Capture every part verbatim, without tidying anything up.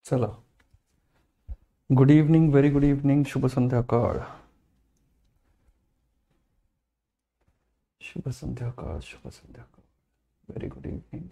चला, good evening, very good evening, शुभ संध्याकाळ, शुभ संध्याकाळ, शुभ संध्याकाळ, व्हेरी गुड इव्हनिंग.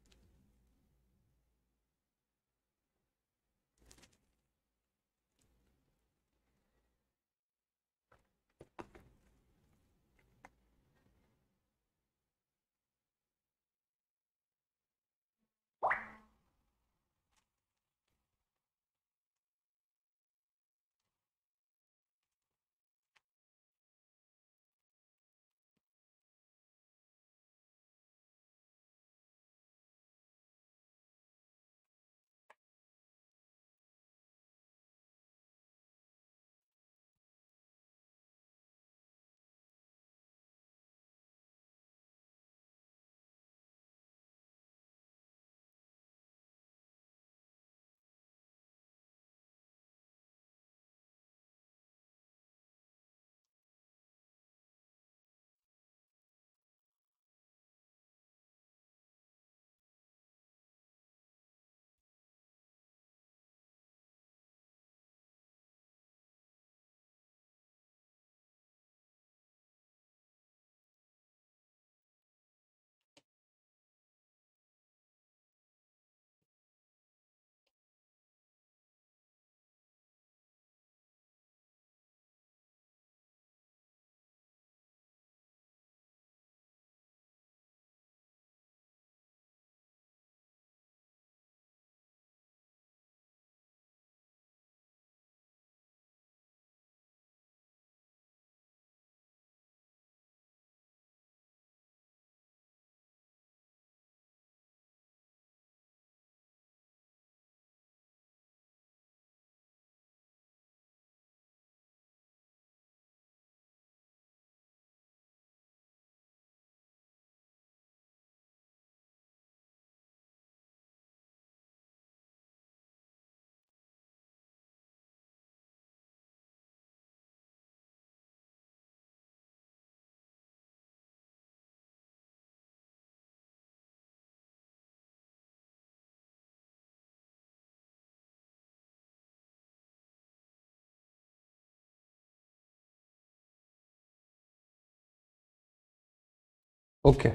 ओके,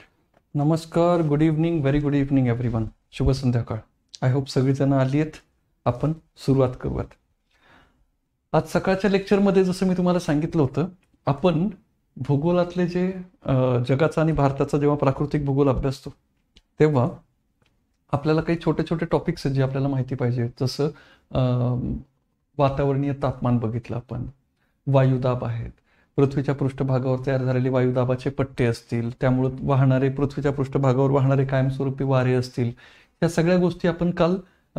नमस्कार, good evening, very good evening everyone, शुभ संध्याकाळ. आय होप सगळीजण आली आहेत. आपण सुरुवात करूयात. आज सकाळच्या लेक्चरमध्ये जसं मी तुम्हाला सांगितलं होतं, आपण भूगोलातले जे जगाचा आणि भारताचा जेव्हा प्राकृतिक भूगोल अभ्यासतो तेव्हा आपल्याला काही छोटे छोटे टॉपिक्स आहेत जे आपल्याला माहिती पाहिजे. जसं वातावरणीय तापमान बघितलं आपण, वायुदाब आहेत, पृथ्वीच्या पृष्ठभागावर तयार झालेले वायुदाबाचे पट्टे असतील, त्यामुळे वाहणारे पृथ्वीच्या पृष्ठभागावर वाहणारे कायमस्वरूपी वारे असतील, या सगळ्या गोष्टी आपण काल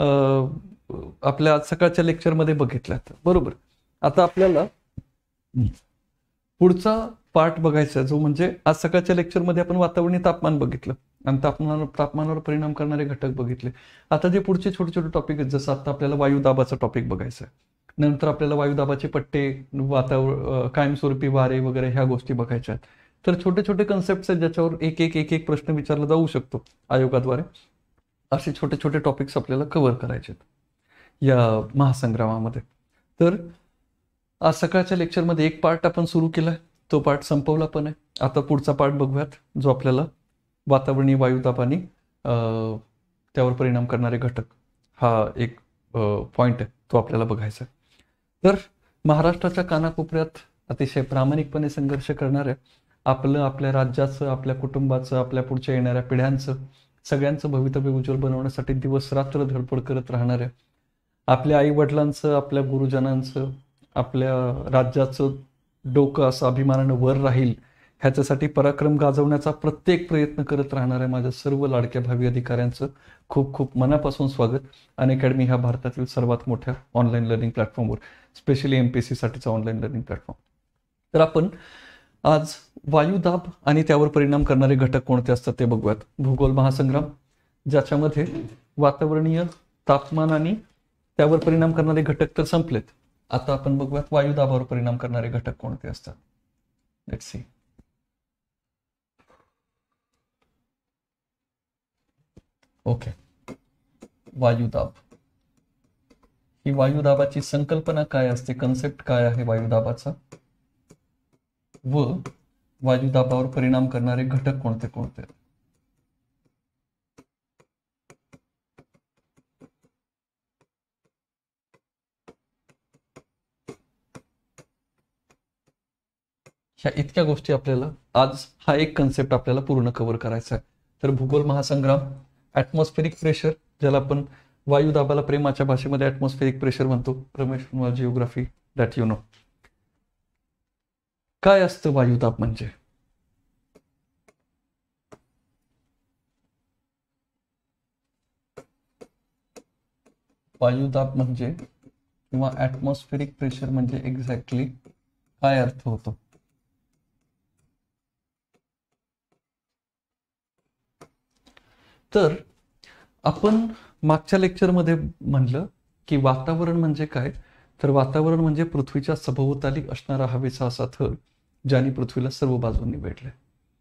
आपल्या आज सकाळच्या लेक्चरमध्ये बघितल्यात. बरोबर. आता आपल्याला पुढचा पार्ट बघायचा जो म्हणजे आज सकाळच्या लेक्चरमध्ये आपण वातावरणीय तापमान बघितलं आणि तापमान तापमानावर परिणाम करणारे घटक बघितले. आता जे पुढचे छोटे छोटे टॉपिक आहेत, जसं आता आपल्याला वायुदाबाचा टॉपिक बघायचा आहे, नंतर आपल्याला वायुदाबाचे पट्टे, वातावरण, कायमस्वरूपी वारे वगैरे ह्या गोष्टी बघायच्या आहेत. तर छोटे छोटे कन्सेप्ट आहेत ज्याच्यावर एक एक एक एक प्रश्न विचारला जाऊ शकतो आयोगाद्वारे. असे छोटे छोटे टॉपिक्स आपल्याला कव्हर करायचे आहेत या महासंग्रामामध्ये. तर आज सकाळच्या लेक्चरमध्ये एक पार्ट आपण सुरू केलाय, तो पार्ट संपवला पण आहे. आता पुढचा पार्ट बघूयात जो आपल्याला वातावरणीय वायुदाब आणि त्यावर परिणाम करणारे घटक हा एक पॉइंट आहे, तो आपल्याला बघायचा आहे. तर महाराष्ट्राच्या कानाकोपऱ्यात अतिशय प्रामाणिकपणे संघर्ष करणाऱ्या, आपलं, आपल्या राज्याचं, आपल्या कुटुंबाचं, आपल्या पुढच्या येणाऱ्या पिढ्यांचं, सगळ्यांचं भवितव्य उज्ज्वल बनवण्यासाठी दिवस रात्र धडपड करत राहणाऱ्या, आपल्या आई वडिलांचं, आपल्या गुरुजनांचं, आपल्या राज्याचं डोकं असं अभिमानानं वर राहील ह्याच्यासाठी पराक्रम गाजवण्याचा प्रत्येक प्रयत्न करत राहणाऱ्या माझ्या सर्व लाडक्या भावी अधिकाऱ्यांचं खूप खूप मनापासून स्वागत. अनअकॅडमी ह्या भारतातील सर्वात मोठ्या ऑनलाईन लर्निंग प्लॅटफॉर्मवर, स्पेशली एम पी एस सीसाठीचा ऑनलाईन लर्निंग प्लॅटफॉर्म. तर आपण आज वायुदाब आणि त्यावर परिणाम करणारे घटक कोणते असतात ते बघूयात. भूगोल महासंग्राम, ज्याच्यामध्ये वातावरणीय तापमान आणि त्यावर परिणाम करणारे घटक तर संपलेत. आता आपण बघूयात वायुदाबावर परिणाम करणारे घटक कोणते असतात. Let's see. ओके, वायुदाब. ही वायुदाबाची संकल्पना काय असते, कन्सेप्ट काय आहे वायुदाबाचा, व वायुदाबावर परिणाम करणारे घटक कोणते कोणते. ह्या इतक्या गोष्टी आपल्याला आज हा एक कन्सेप्ट आपल्याला पूर्ण कव्हर करायचा आहे. तर भूगोल महासंग्राम, ॲटमॉस्फेरिक प्रेशर, ज्याला आपण वायुदाबाला प्रेमाच्या भाषेमध्ये ॲटमॉस्फेरिक प्रेशर म्हणतो, Ramesh Runwal geography, that you know. काय असतं वायुदाब म्हणजे, वायुदाब म्हणजे किंवा ॲटमॉस्फेरिक प्रेशर म्हणजे एक्झॅक्टली काय अर्थ होतो. तर आपण मागच्या लेक्चरमध्ये म्हणलं की वातावरण म्हणजे काय, तर वातावरण म्हणजे पृथ्वीच्या सभोवताली असणारा हवेचा असा थर ज्याने पृथ्वीला सर्व बाजूंनी वेढले,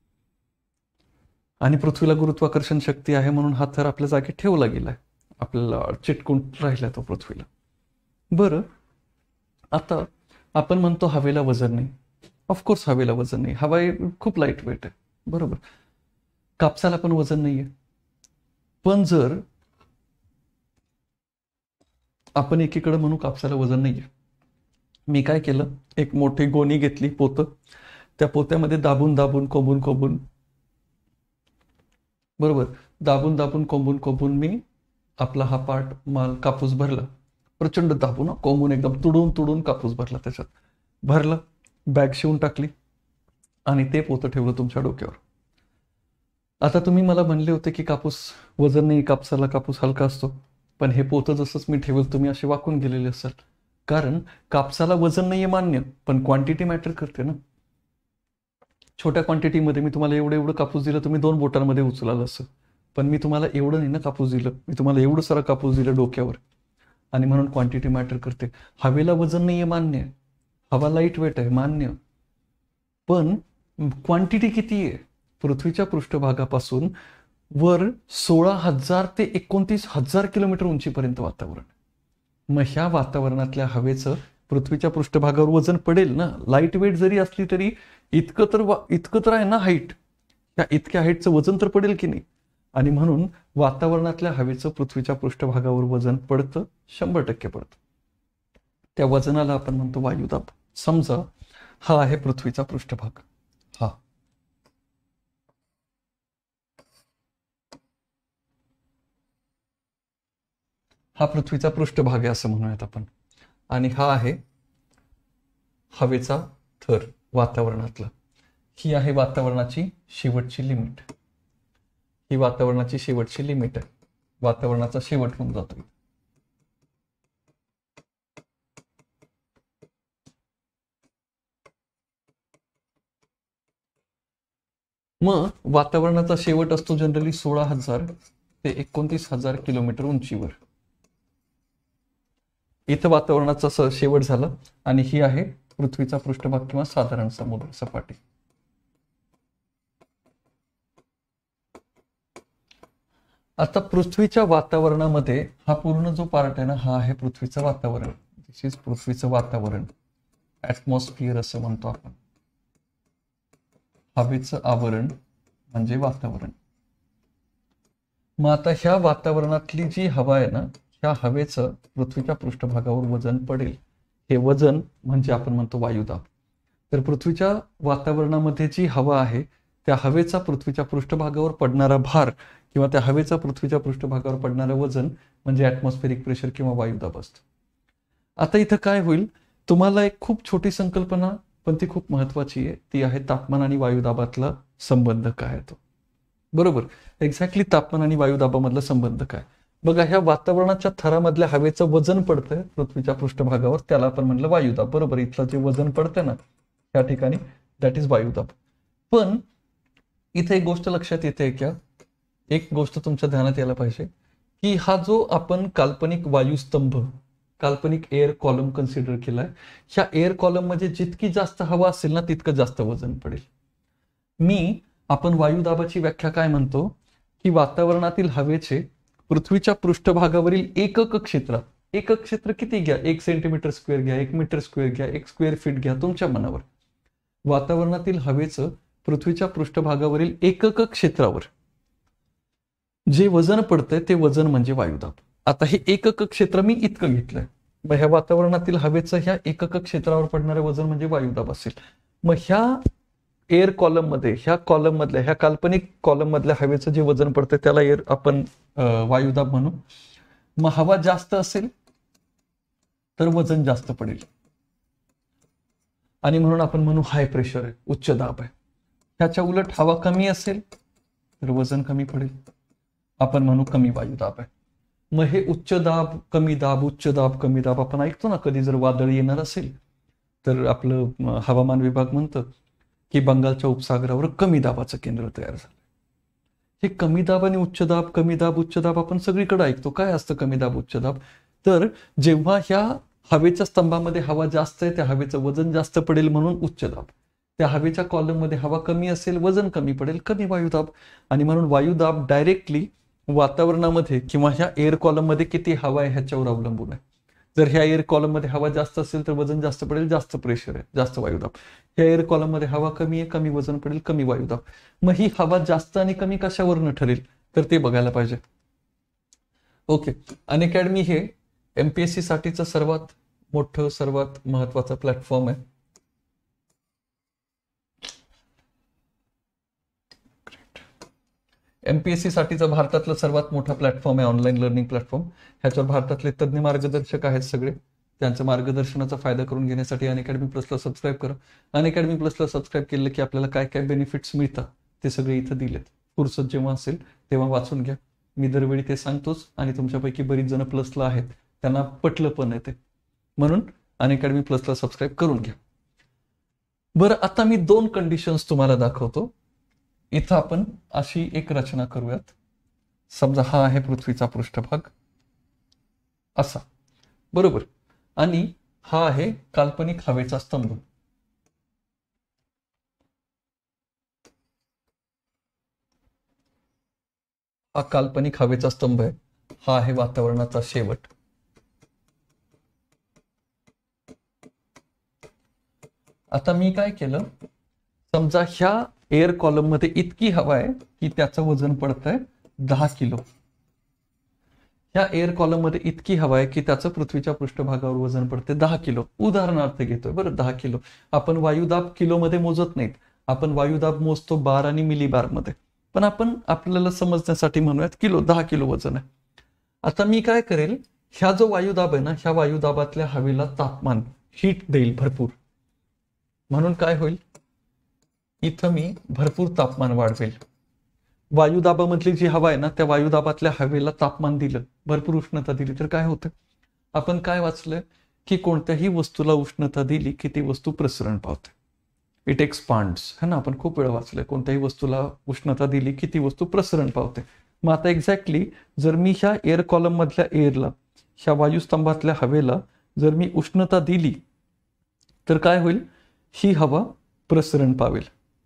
आणि पृथ्वीला गुरुत्वाकर्षण शक्ती आहे म्हणून हा थर आपल्या जागी ठेवला गेलाय, आपल्याला चिटकून राहिला तो पृथ्वीला. बरं, आता आपण म्हणतो हवेला वजन नाही. ऑफकोर्स हवेला वजन नाही, हवा खूप लाईट वेट आहे, बरोबर. कापसाला पण वजन नाहीये. पण जर आपण एकीकडे म्हणू कापसाला वजन नाहीये, मी काय केलं, एक मोठी गोणी घेतली, पोतं, त्या पोत्यामध्ये दाबून दाबून कोंबून कोंबून, बरोबर, दाबून दाबून कोंबून कोंबून मी आपला हा पार्ट माल कापूस भरला, प्रचंड दाबून कोंबून एकदम तुडून तुडून कापूस भरला, त्याच्यात भरला, बॅग शिवून टाकली आणि ते पोतं ठेवलं तुमच्या डोक्यावर. आता तुम्ही मला म्हणले होते की कापूस वजन नाही, कापसाला कापूस हलका असतो, पण हे पोतं जसंच मी ठेवलं तुम्ही असे वाकून गेलेले असाल, कारण कापसाला वजन नाहीये मान्य, पण क्वांटिटी मॅटर करते ना. छोट्या क्वांटिटीमध्ये मी तुम्हाला एवढं एवढं कापूस दिलं, तुम्ही दोन बोटांमध्ये उचलाल असं, पण मी तुम्हाला एवढं नाही ना कापूस दिलं, मी तुम्हाला एवढं सारा कापूस दिलं डोक्यावर, आणि म्हणून क्वांटिटी मॅटर करते. हवेला वजन नाहीये मान्य, हवा लाईट वेट आहे मान्य, पण क्वांटिटी किती आहे, पृथ्वीच्या पृष्ठभागापासून वर सोळा हजार ते एकोणतीस हजार किलोमीटर उंचीपर्यंत वातावरण. मग ह्या वातावरणातल्या हवेचं पृथ्वीच्या पृष्ठभागावर वजन पडेल ना, लाईट वेट जरी असली तरी इतकं तर इतकं तर आहे ना हाईट, त्या इतक्या हाईटचं वजन तर पडेल की नाही, आणि म्हणून वातावरणातल्या हवेचं पृथ्वीच्या पृष्ठभागावर वजन पडतं, शंभर टक्के पडतं. त्या वजनाला आपण म्हणतो वायुदाब. समजा हा आहे पृथ्वीचा पृष्ठभाग, हा हा पृथ्वीचा पृष्ठभाग आहे असं म्हणूयात आपण, आणि हा आहे हवेचा थर वातावरणातला. ही आहे वातावरणाची शेवटची लिमिट, ही वातावरणाची शेवटची लिमिट आहे, वातावरणाचा शेवट होऊन जातो. मग वातावरणाचा शेवट असतो जनरली सोळा हजार ते एकोणतीस हजार किलोमीटर उंचीवर. इथं वातावरणाचा शेवट झाला, आणि ही आहे पृथ्वीचा पृष्ठभाग किंवा साधारण समुद्र सपाटी. आता पृथ्वीच्या वातावरणामध्ये हा पूर्ण जो पार्ट आहे ना, हा आहे पृथ्वीचं वातावरण. दिस इज पृथ्वीचं वातावरण, ऍटमॉस्फिअर असं म्हणतो आपण. हवेचं आवरण म्हणजे वातावरण. मग आता ह्या वातावरणातली जी हवा आहे ना, ह्या हवेचं पृथ्वीच्या पृष्ठभागावर वजन पडेल, हे वजन म्हणजे आपण म्हणतो वायुदाब. तर पृथ्वीच्या वातावरणामध्ये जी हवा आहे त्या हवेचा पृथ्वीच्या पृष्ठभागावर पडणारा भार किंवा त्या हवेचा पृथ्वीच्या पृष्ठभागावर पडणारं वजन म्हणजे ॲटमॉस्फेरिक प्रेशर किंवा वायुदाब असतं. आता इथं काय होईल, तुम्हाला एक खूप छोटी संकल्पना पण ती खूप महत्वाची आहे, ती आहे तापमान आणि वायुदाबातला संबंध काय आहे तो. बरोबर, एक्झॅक्टली तापमान आणि वायुदाबामधला संबंध काय. बघा, ह्या वातावरणाच्या थरामधल्या हवेचं वजन पडतंय पृथ्वीच्या पृष्ठभागावर, त्याला आपण म्हणलं वायुदाब. बरोबर, इथलं जे वजन पडतंय ना त्या ठिकाणी, दॅट इज वायुदाब. पण इथे एक गोष्ट लक्षात येते का, एक गोष्ट तुमच्या ध्यानात यायला पाहिजे की हा जो आपण काल्पनिक वायुस्तंभ, काल्पनिक एअर कॉलम कन्सिडर केलाय, ह्या एअर कॉलम मध्ये जितकी जास्त हवा असेल ना तितकं जास्त वजन पडेल. मी आपण वायुदाबाची व्याख्या काय म्हणतो की वातावरणातील हवेचे पृथ्वीच्या पृष्ठभागावरील एकक क्षेत्रात एकक क्षेत्र किती घ्या, एक सेंटीमीटर स्क्वेअर घ्या, एक मीटर स्क्वेअर घ्या, एक स्क्वेअर फीट घ्या, तुमच्या मनावर. वातावरणातील हवेचं पृथ्वीच्या पृष्ठभागावरील एकक क्षेत्रावर जे वजन पडतंय ते वजन म्हणजे वायुदाब. आता हे एकक क्षेत्र मी इतकं घेतलंय, मग ह्या वातावरणातील हवेचं ह्या एकक क्षेत्रावर पडणारे वजन म्हणजे वायुदाब असेल. मग ह्या एअर कॉलम मध्ये, ह्या कॉलम मधल्या, ह्या काल्पनिक कॉलम मधल्या हवेचं जे वजन पडतं त्याला एअर आपण वायुदाब म्हणू. मग हवा जास्त असेल तर वजन जास्त पडेल आणि म्हणून आपण म्हणू हाय प्रेशर आहे, उच्च दाब आहे. ह्याच्या उलट हवा कमी असेल तर वजन कमी पडेल, आपण म्हणू कमी वायुदाब आहे. मग हे उच्च दाब कमी दाब, उच्च दाब कमी दाब आपण ऐकतो ना. कधी जर वादळ येणार असेल तर आपलं हवामान विभाग म्हणतं की बंगालच्या उपसागरावर कमी दाबाचं केंद्र तयार झालं. हे कमी दाब आणि उच्च दाब, कमी दाब उच्च दाब आपण सगळीकडे ऐकतो. काय असतं कमी दाब उच्च दाब? तर जेव्हा ह्या हवेच्या स्तंभामध्ये हवा जास्त आहे त्या हवेचं वजन जास्त पडेल म्हणून उच्च दाब. त्या हवेच्या कॉलममध्ये हवा कमी असेल, वजन कमी पडेल, कमी वायुदाब. आणि म्हणून वायुदाब डायरेक्टली वातावरणामध्ये किंवा ह्या एअर कॉलम मध्ये किती हवा आहे ह्याच्यावर अवलंबून आहे. जर ह्या एअर कॉलम मध्ये हवा जास्त असेल तर वजन जास्त पडेल, जास्त प्रेशर आहे, जास्त वायुदाब. ह्या एअर कॉलम मध्ये हवा कमी आहे, कमी वजन पडेल, कमी वायुदाब. मग ही हवा जास्त आणि कमी कशावरनं ठरेल तर ते बघायला पाहिजे. ओके, अनअकॅडमी हे एमपीएससी साठीचं सर्वात मोठं, सर्वात महत्वाचं प्लॅटफॉर्म आहे. एमपीएससी साठीचा भारतातलं सर्वात मोठा प्लॅटफॉर्म आहे, ऑनलाईन लर्निंग प्लॅटफॉर्म. ह्याच्यावर भारतातले तज्ज्ञ मार्गदर्शक आहेत सगळे. त्यांच्या मार्गदर्शनाचा फायदा करून घेण्यासाठी अनअकॅडमी प्लसला सबस्क्राईब करा. अनअकॅडमी प्लसला सबस्क्राईब केलं की आपल्याला काय काय बेनिफिट्स मिळतात ते सगळे इथं दिलेत. फुरसत जेव्हा असेल तेव्हा वाचून घ्या. मी दरवेळी ते सांगतोच आणि तुमच्यापैकी बरीच जण प्लसला आहेत, त्यांना पटलं पण आहे ते. म्हणून अनअकॅडमी प्लसला सबस्क्राईब करून घ्या. बरं, आता मी दोन कंडिशन्स तुम्हाला दाखवतो. इथं आपण अशी एक रचना करूयात. समजा हा आहे पृथ्वीचा पृष्ठभाग असा, बरोबर, आणि हा आहे काल्पनिक हवेचा स्तंभ. हा काल्पनिक हवेचा स्तंभ आहे, हा आहे वातावरणाचा शेवट. आता मी काय केलं, समजा ह्या एअर कॉलम मध्ये इतकी हवा आहे की त्याचं वजन पडतंय दहा किलो. ह्या एअर कॉलम मध्ये इतकी हवा आहे की त्याचं पृथ्वीच्या पृष्ठभागावर वजन पडते दहा किलो. उदाहरणार्थ घेतोय बरं, दहा किलो. आपण वायुदाब किलो मध्ये मोजत नाहीत, आपण वायुदाब मोजतो बार आणि मिली बार मध्ये. पण आपण आपल्याला समजण्यासाठी म्हणूयात किलो, दहा किलो वजन आहे. आता मी काय करेल, ह्या जो वायुदाब आहे ना, ह्या वायुदाबातल्या हवेला तापमान, हीट देईल भरपूर. म्हणून काय होईल, इथं मी भरपूर तापमान वाढवेल. वायुदाबामधली जी हवा आहे ना, त्या वायुदाबातल्या हवेला तापमान दिलं, भरपूर उष्णता दिली तर काय होतं, आपण काय वाचलंय की कोणत्याही वस्तूला उष्णता दिली की ती वस्तू प्रसरण पावते. इट एक्सपांड्स, है ना, आपण खूप वेळा वाचलंय. कोणत्याही वस्तूला उष्णता दिली की ती वस्तू प्रसरण पावते. मग आता एक्झॅक्टली जर मी ह्या एअर कॉलम मधल्या एअरला, ह्या वायुस्तंभातल्या हवेला जर मी उष्णता दिली तर काय होईल, ही हवा प्रसरण पावेल.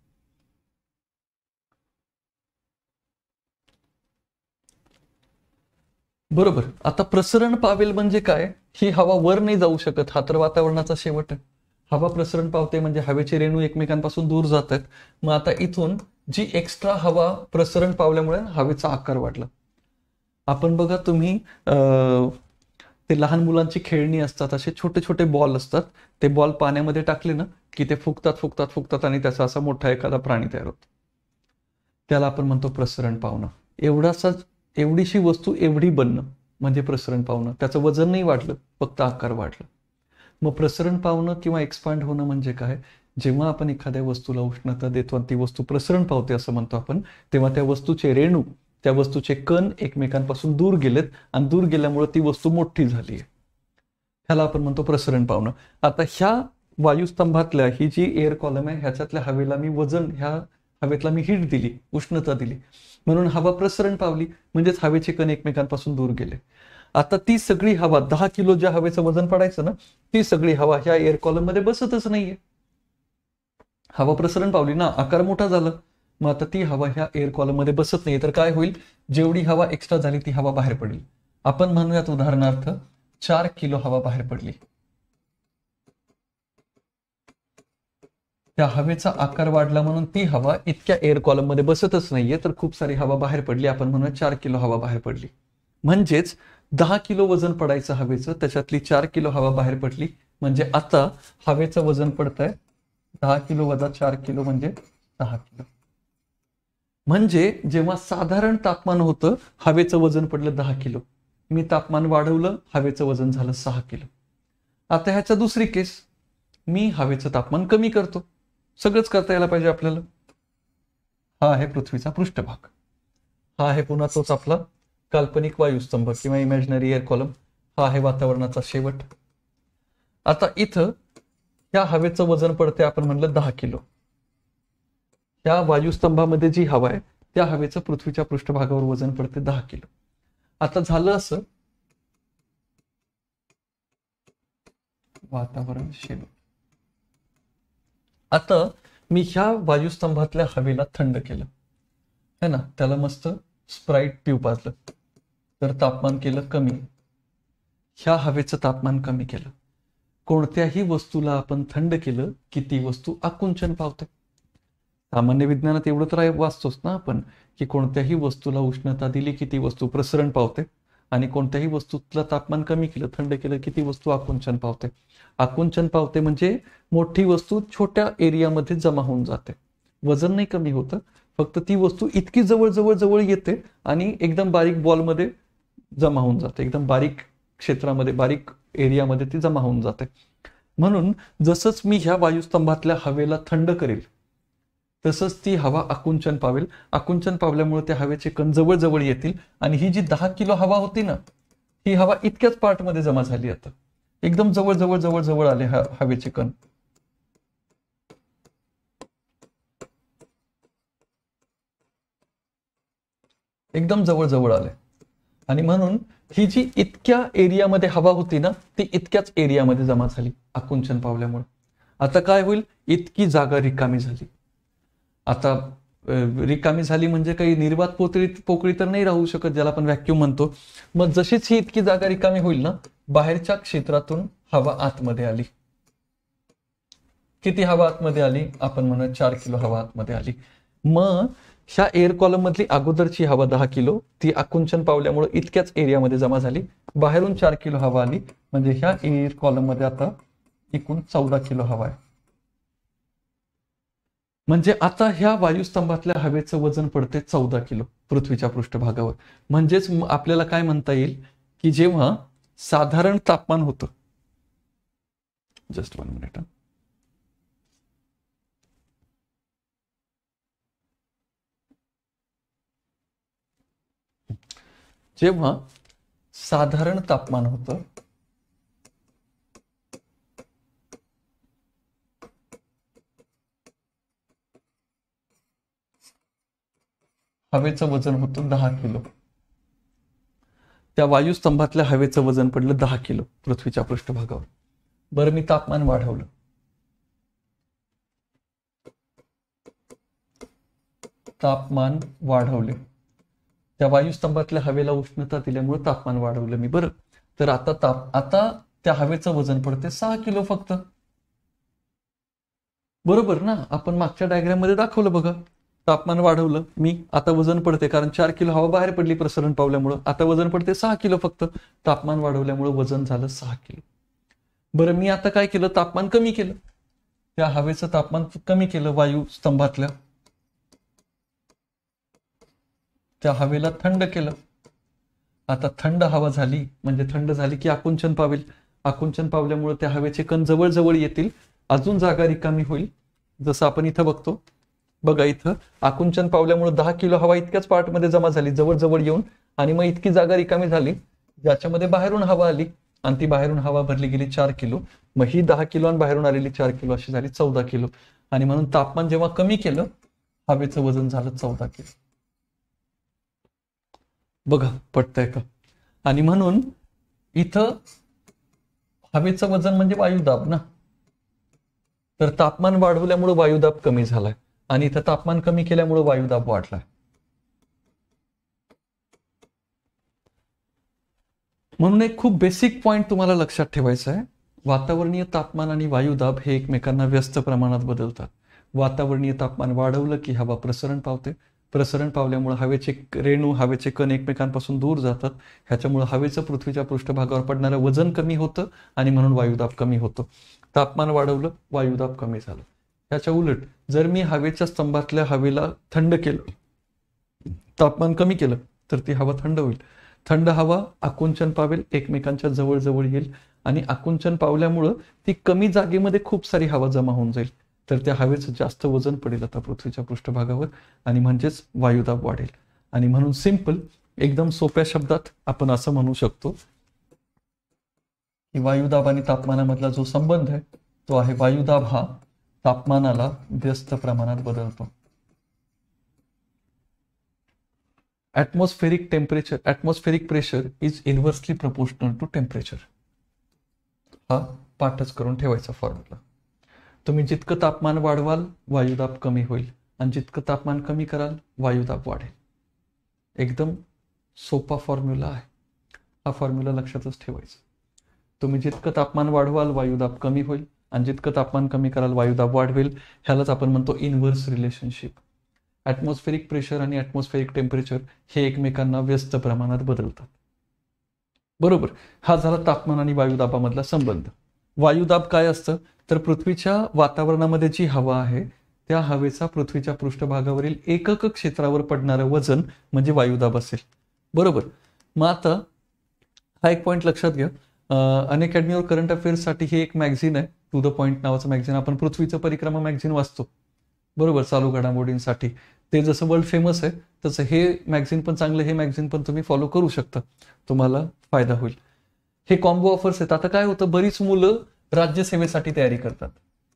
बरोबर. आता प्रसरण पावेल म्हणजे काय, ही हवा वर नाही जाऊ शकत, हा तर वातावरणाचा शेवट आहे. हवा प्रसरण पावते म्हणजे हवेचे रेणू एकमेकांपासून दूर जात आहेत. मग आता इथून जी एक्स्ट्रा हवा प्रसरण पावल्यामुळे हवेचा आकार वाढला. आपण बघा, तुम्ही अं ते लहान मुलांची खेळणी असतात, असे छोटे छोटे बॉल असतात, ते बॉल पाण्यामध्ये टाकले ना की ते फुगतात फुगतात फुगतात आणि त्याचा असा मोठा एखादा प्राणी तयार होतो. त्याला आपण म्हणतो प्रसरण पावणं. एवढासा एवढीशी वस्तू एवढी बनणं म्हणजे प्रसरण पावणं. त्याचं वजन नाही वाढलं, फक्त आकार वाढलं. मग प्रसरण पावणं किंवा एक्सपांड होणं म्हणजे काय, जेव्हा आपण एखाद्या वस्तूला उष्णता देतो आणि ती वस्तू प्रसरण पावते असं म्हणतो आपण, तेव्हा त्या वस्तूचे रेणू, त्या वस्तूचे कण एकमेकांपासून दूर गेलेत आणि दूर गेल्यामुळे ती वस्तू मोठी झाली आहे. ह्याला आपण म्हणतो प्रसरण पावणं. आता ह्या वायुस्तंभातल्या ही जी एअर कॉलम आहे ह्याच्यातल्या हवेला मी वजन, ह्या हवेतला मी हीट दिली, उष्णता दिली, म्हणून हवा प्रसरण पावली, म्हणजेच हवेचे कण एकमेकांपासून दूर गेले. आता ती सगळी हवा, दहा किलो ज्या हवेचं वजन पडायचं ना, ती सगळी हवा ह्या एअर कॉलम मध्ये बसतच नाहीये. हवा प्रसरण पावली ना, आकार मोठा झाला. मग आता ती हवा ह्या एअर कॉलम मध्ये बसत नाही, तर काय होईल, जेवढी हवा एक्स्ट्रा झाली ती हवा बाहेर पडेल. आपण म्हणूयात उदाहरणार्थ चार किलो हवा बाहेर पडली. त्या हवेचा आकार वाढला म्हणून ती हवा इतक्या एअर कॉलम मध्ये बसतच नाहीये, तर खूप सारी हवा बाहेर पडली. आपण म्हणूया चार किलो हवा बाहेर पडली. म्हणजेच दहा किलो वजन पडायचं हवेचं, त्याच्यातली चार किलो हवा बाहेर पडली. म्हणजे आता हवेचं वजन पडतंय दहा किलो वजा चार किलो म्हणजे दहा किलो. म्हणजे जेव्हा साधारण तापमान होतं हवेचं वजन पडलं दहा किलो. मी तापमान वाढवलं, हवेचं वजन झालं सहा किलो. आता ह्याच्या दुसरी केस, मी हवेचं तापमान कमी करतो. सगळंच करता यायला पाहिजे आपल्याला. हा आहे पृथ्वीचा पृष्ठभाग, हा आहे पुन्हा तोच आपला काल्पनिक वायुस्तंभ किंवा इमॅजिनरी एअर कॉलम, हा आहे वातावरणाचा शेवट. आता इथं ह्या हवेचं वजन पडते आपण म्हणलं दहा किलो. ह्या वायुस्तंभामध्ये जी हवा आहे त्या हवेचं पृथ्वीच्या पृष्ठभागावर वजन पडते दहा किलो. आता झालं असं, वातावरण शेवट. आता मी ह्या वायुस्तंभातल्या हवेला थंड केलं है ना, त्याला मस्त स्प्राईट पिऊ पाजलं, तर तापमान केलं कमी. ह्या हवेचं तापमान कमी केलं. कोणत्याही वस्तूला आपण थंड केलं की ती वस्तू आकुंचन पावते. सामान्य विज्ञानात एवढं तर वाचतोच ना आपण की कोणत्याही वस्तूला उष्णता दिली की ती वस्तू प्रसरण पावते, आणि कोणत्याही वस्तूला तापमान कमी केलं, थंड केलं की ती वस्तू आकुंचन पावते. आकुंचन पावते म्हणजे मोठी वस्तू छोट्या एरियामध्ये जमा होऊन जाते. वजन नाही कमी होतं, फक्त ती वस्तू इतकी जवळ जवळ जवळ येते आणि एकदम बारीक बॉलमध्ये जमा होऊन जाते, एकदम बारीक क्षेत्रामध्ये बारीक एरियामध्ये ती जमा होऊन जाते. म्हणून जसंच मी ह्या वायुस्तंभातल्या हवेला थंड करेल तसंच ती हवा आकुंचन पावेल. आकुंचन पावल्यामुळे त्या हवेचे कण जवळ जवळ येतील आणि ही जी दहा किलो हवा होती ना, ही हवा इतक्याच पार्टमध्ये जमा झाली. आता एकदम जवळ जवळ जवळ जवळ आले हवेचे कण. एकदम जवळ जवळ आले आणि म्हणून ही जी इतक्या एरियामध्ये हवा होती ना, ती इतक्याच एरियामध्ये जमा झाली आकुंचन पावल्यामुळे. आता काय होईल, इतकी जागा रिकामी झाली. आता रिकामी झाली म्हणजे काही निर्वात पोकळी पोकळी तर नाही राहू शकत, ज्याला आपण व्हॅक्यूम म्हणतो. मग जशीच ही इतकी जागा रिकामी होईल ना, बाहेरच्या क्षेत्रातून हवा आतमध्ये आली. किती हवा आतमध्ये आली, आपण म्हणूया चार किलो हवा आतमध्ये आली. मग ह्या एअर कॉलम मधली अगोदरची हवा दहा किलो, ती आकुंचन पावल्यामुळे इतक्याच एरियामध्ये जमा झाली. बाहेरून चार किलो हवा आली, म्हणजे ह्या एअर कॉलम मध्ये आता एकूण चौदा किलो हवा आहे. म्हणजे आता ह्या वायुस्तंभातल्या हवेचं वजन पडते चौदा किलो पृथ्वीच्या पृष्ठभागावर. म्हणजेच आपल्याला काय म्हणता येईल की जेव्हा साधारण तापमान होतं, जस्ट वन मिनिट, जेव्हा साधारण तापमान होतं हवेचं वजन होतं दहा किलो. त्या वायुस्तंभातल्या हवेचं वजन पडलं दहा किलो पृथ्वीच्या पृष्ठभागावर. बरं, मी तापमान वाढवलं, तापमान वाढवले, त्या वायुस्तंभातल्या हवेला उष्णता दिल्यामुळे तापमान वाढवलं मी. बरं, तर आता ताप आता त्या हवेचं वजन पडते सहा किलो फक्त. बरोबर ना, आपण मागच्या डायग्राम मध्ये दाखवलं बघा. तापमान वाढवलं मी, आता वजन पडते, कारण चार किलो हवा बाहेर पडली प्रसरण पावल्यामुळे. आता वजन पडते सहा किलो फक्त. तापमान वाढवल्यामुळे वजन झालं सहा किलो. बरं, मी आता काय केलं, तापमान कमी केलं. त्या हवेचं तापमान कमी केलं वायू स्तंभातल्या, त्या हवेला थंड केलं. आता थंड हवा झाली म्हणजे थंड झाली की आकुंचन पावेल. आकुंचन पावल्यामुळे त्या हवेचे कण जवळ जवळ येतील, अजून जागा रिकामी होईल. जसं आपण इथं बघतो बघा, इथं आकुंचन पावल्यामुळे दहा किलो हवा इतक्याच पार्टमध्ये जमा झाली जवळ जवळ येऊन, आणि मग इतकी जागा रिकामी झाली ज्याच्यामध्ये बाहेरून हवा आली, आणि ती बाहेरून हवा भरली गेली चार किलो. मग ही दहा किलो आणि बाहेरून आलेली चार किलो अशी झाली चौदा किलो. आणि म्हणून तापमान जेव्हा कमी केलं हवेचं वजन झालं चौदा किलो. बघा पटतंय का. आणि म्हणून इथं हवेचं वजन म्हणजे वायुदाब ना, तर तापमान वाढवल्यामुळे वायुदाब कमी झालाय आणि इथं तापमान कमी केल्यामुळे वायुदाब वाढलाय. म्हणून एक खूप बेसिक पॉइंट तुम्हाला लक्षात ठेवायचा आहे, वातावरणीय तापमान आणि वायुदाब हे एकमेकांना व्यस्त प्रमाणात बदलतात. वातावरणीय तापमान वाढवलं की हवा प्रसरण पावते, प्रसरण पावल्यामुळे हवेचे रेणू, हवेचे कण एकमेकांपासून दूर जातात. ह्याच्यामुळे हवेचं पृथ्वीच्या पृष्ठभागावर पडणारं वजन कमी होतं आणि म्हणून वायुदाब कमी होतो. तापमान वाढवलं, वायुदाब कमी झालं. ह्याच्या उलट जर मी हवेच्या स्तंभातल्या हवेला थंड केलं, तापमान कमी केलं, तर ती हवा थंड होईल. थंड हवा आकुंचन पावेल, एकमेकांच्या जवळ जवळ येईल आणि आकुंचन पावल्यामुळं ती कमी जागेमध्ये खूप सारी हवा जमा होऊन जाईल. तर त्या हवेचं जास्त वजन पडेल आता पृथ्वीच्या पृष्ठभागावर आणि म्हणजेच वायुदाब वाढेल. आणि म्हणून सिंपल, एकदम सोप्या शब्दात आपण असं म्हणू शकतो की वायुदाब आणि तापमानामधला जो संबंध आहे तो आहे, वायुदाब हा तापमानाला व्यस्त प्रमाणात बदलतो. Atmospheric temperature, atmospheric pressure is inversely proportional to temperature. हा पाठच करून ठेवायचा फॉर्म्युला. तुम्ही जितकं तापमान वाढवाल वायुदाब कमी होईल आणि जितकं तापमान कमी कराल वायुदाब वाढेल. एकदम सोपा फॉर्म्युला आहे हा. फॉर्म्युला लक्षातच ठेवायचा. तुम्ही जितकं तापमान वाढवाल वायुदाब कमी होईल आणि जितकं तापमान कमी कराल वायुदाब वाढवेल. ह्यालाच आपण म्हणतो इन्व्हर्स रिलेशनशिप. ॲटमॉस्फेरिक प्रेशर आणि ॲटमॉस्फेरिक टेम्परेचर हे एकमेकांना व्यस्त प्रमाणात बदलतात. बरोबर. हा झाला तापमान आणि वायुदाबामधला संबंध. वायुदाब काय असतं तर पृथ्वीच्या वातावरणामध्ये जी हवा आहे त्या हवेचा पृथ्वीच्या पृष्ठभागावरील एकक क्षेत्रावर पडणारं वजन म्हणजे वायुदाब असेल. बरोबर. मग आता हा एक पॉईंट लक्षात घ्या. अनअकॅडमी और करंट अफेअर्स साठी हे एक मॅगझिन आहे, टू द पॉइंट नावाचं मॅगझिन. आपण पृथ्वीचं परिक्रमा मॅगझिन वाचतो, बरोबर, चालू घडामोडींसाठी. ते जसं वर्ल्ड फेमस आहे तसं हे मॅगझिन पण चांगलं. हे मॅगझिन पण तुम्ही फॉलो करू शकता, तुम्हाला फायदा होईल. हे कॉम्बो ऑफर्स आहेत. आता काय होतं, बरीच मुलं राज्यसेवेसाठी तयारी करतात,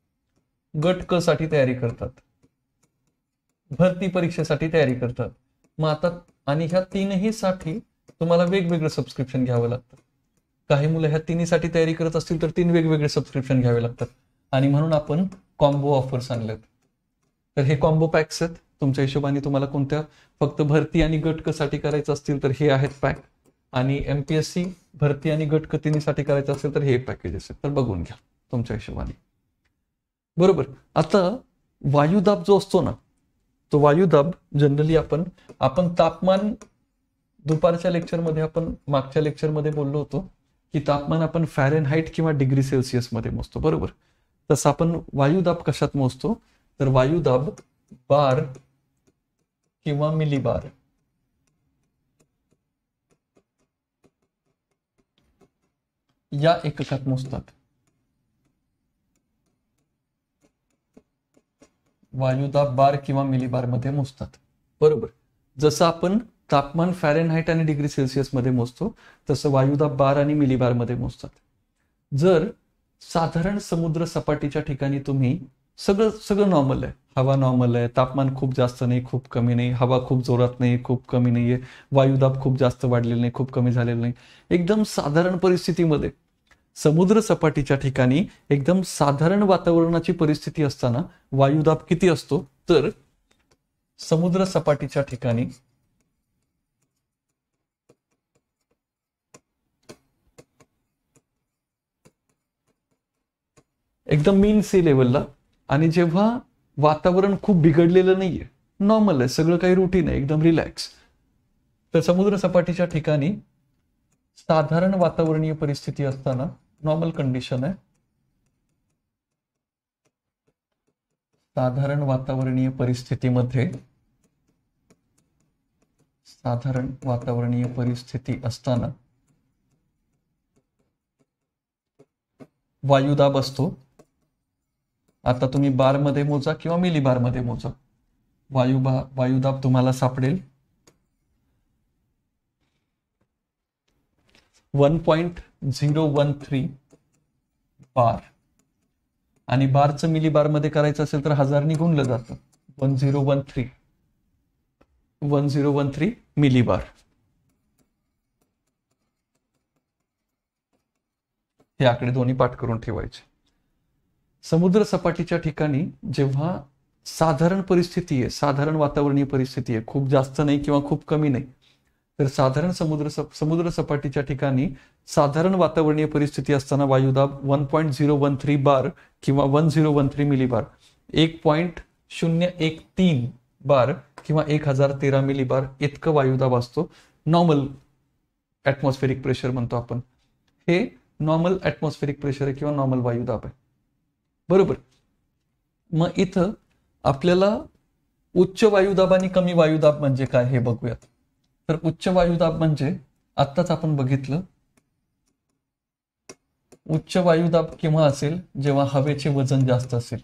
गट क साठी तयारी करतात, भरती परीक्षेसाठी तयारी करतात. मग आता आणि ह्या तीनही साठी तुम्हाला वेगवेगळं सबस्क्रिप्शन घ्यावं लागतं. काही मुलं ह्या तिन्हीसाठी तयारी करत असतील तर तीन वेगवेगळे सबस्क्रिप्शन घ्यावे लागतात. आणि म्हणून आपण कॉम्बो ऑफर्स आणलेत. तर हे कॉम्बो पॅक्स आहेत. तुमच्या हिशोबाने तुम्हाला कोणत्या फक्त भरती आणि गट क साठी करायचं असतील तर हे आहेत पॅक, आणि एमपीएससी भरती आणि गट क तिन्हीसाठी करायचं असेल तर हे पॅकेजेस आहेत. तर बघून घ्या तुमच्या हिशोबाने. बरोबर. आता वायुदाब जो असतो ना, तो वायुदाब जनरली आपण आपण तापमान दुपारच्या लेक्चरमध्ये, आपण मागच्या लेक्चरमध्ये बोललो होतो की तापमान आपण फॅरेनहाईट किंवा डिग्री सेल्सिअस मध्ये मोजतो. बरोबर. तसं आपण वायुदाब कशात मोजतो तर वायुदाब बार किंवा मिलीबार या एककात मोजतात. वायुदाब बार किंवा मिलीबार मध्ये मोजतात. बरोबर. जसं आपण तापमान फॅरेनहाईट आणि डिग्री सेल्सिअस मध्ये मोजतो तसं वायुदाब बार आणि मिलीबार मध्ये मोजतात. जर साधारण समुद्र सपाटीच्या ठिकाणी तुम्ही सगळं सगळं नॉर्मल आहे, हवा नॉर्मल आहे, तापमान खूप जास्त नाही खूप कमी नाही, हवा खूप जोरात नाही खूप कमी नाहीये, वायुदाब खूप जास्त वाढलेला नाही खूप कमी झालेला नाही, एकदम साधारण परिस्थितीमध्ये समुद्र सपाटीच्या ठिकाणी एकदम साधारण वातावरणाची परिस्थिती असताना वायुदाब किती असतो तर समुद्र सपाटीच्या ठिकाणी एकदम मीन सी लेवलला, आणि जेव्हा वातावरण खूप बिघडलेलं नाहीये, नॉर्मल आहे, सगळं काही रुटीन आहे, एकदम रिलॅक्स, तर समुद्र सपाटीच्या ठिकाणी साधारण वातावरणीय परिस्थिती असताना, नॉर्मल कंडिशन आहे, साधारण वातावरणीय परिस्थितीमध्ये साधारण वातावरणीय परिस्थिती असताना वायुदाब असतो. आता तुम्ही बार मध्ये मोजा किंवा मिली बार मध्ये मोजा, वायुबा वायुदाब तुम्हाला सापडेल one point zero one three bar, आणि बारचं मिली बार मध्ये करायचं असेल तर हजारनी गुणलं जातं. One zero one three one zero one three millibar. हे आकडे दोन्ही पाठ करून ठेवायचे. समुद्र सपाटीच्या ठिकाणी जेव्हा साधारण परिस्थिती आहे, साधारण वातावरणीय परिस्थिती आहे, खूप जास्त नाही किंवा खूप कमी नाही, तर साधारण समुद्र समुद्र सपाटीच्या ठिकाणी साधारण वातावरणीय परिस्थिती असताना वायुदाब one point zero one three bar किंवा one zero one three millibar, एक पॉईंट शून्य एक तीन बार किंवा एक हजार तेरा मिलीबार इतकं वायुदाब असतो. नॉर्मल ऍटमॉस्फेरिक प्रेशर म्हणतो आपण, हे नॉर्मल ऍटमॉस्फेरिक प्रेशर आहे किंवा नॉर्मल वायुदाब आहे. बरोबर. मग इथं आपल्याला उच्च वायुदाब आणि कमी वायुदाब म्हणजे काय हे बघूयात. तर उच्च वायुदाब म्हणजे आत्ताच आपण बघितलं, उच्च वायुदाब केव्हा असेल, जेव्हा हवेचे वजन जास्त असेल.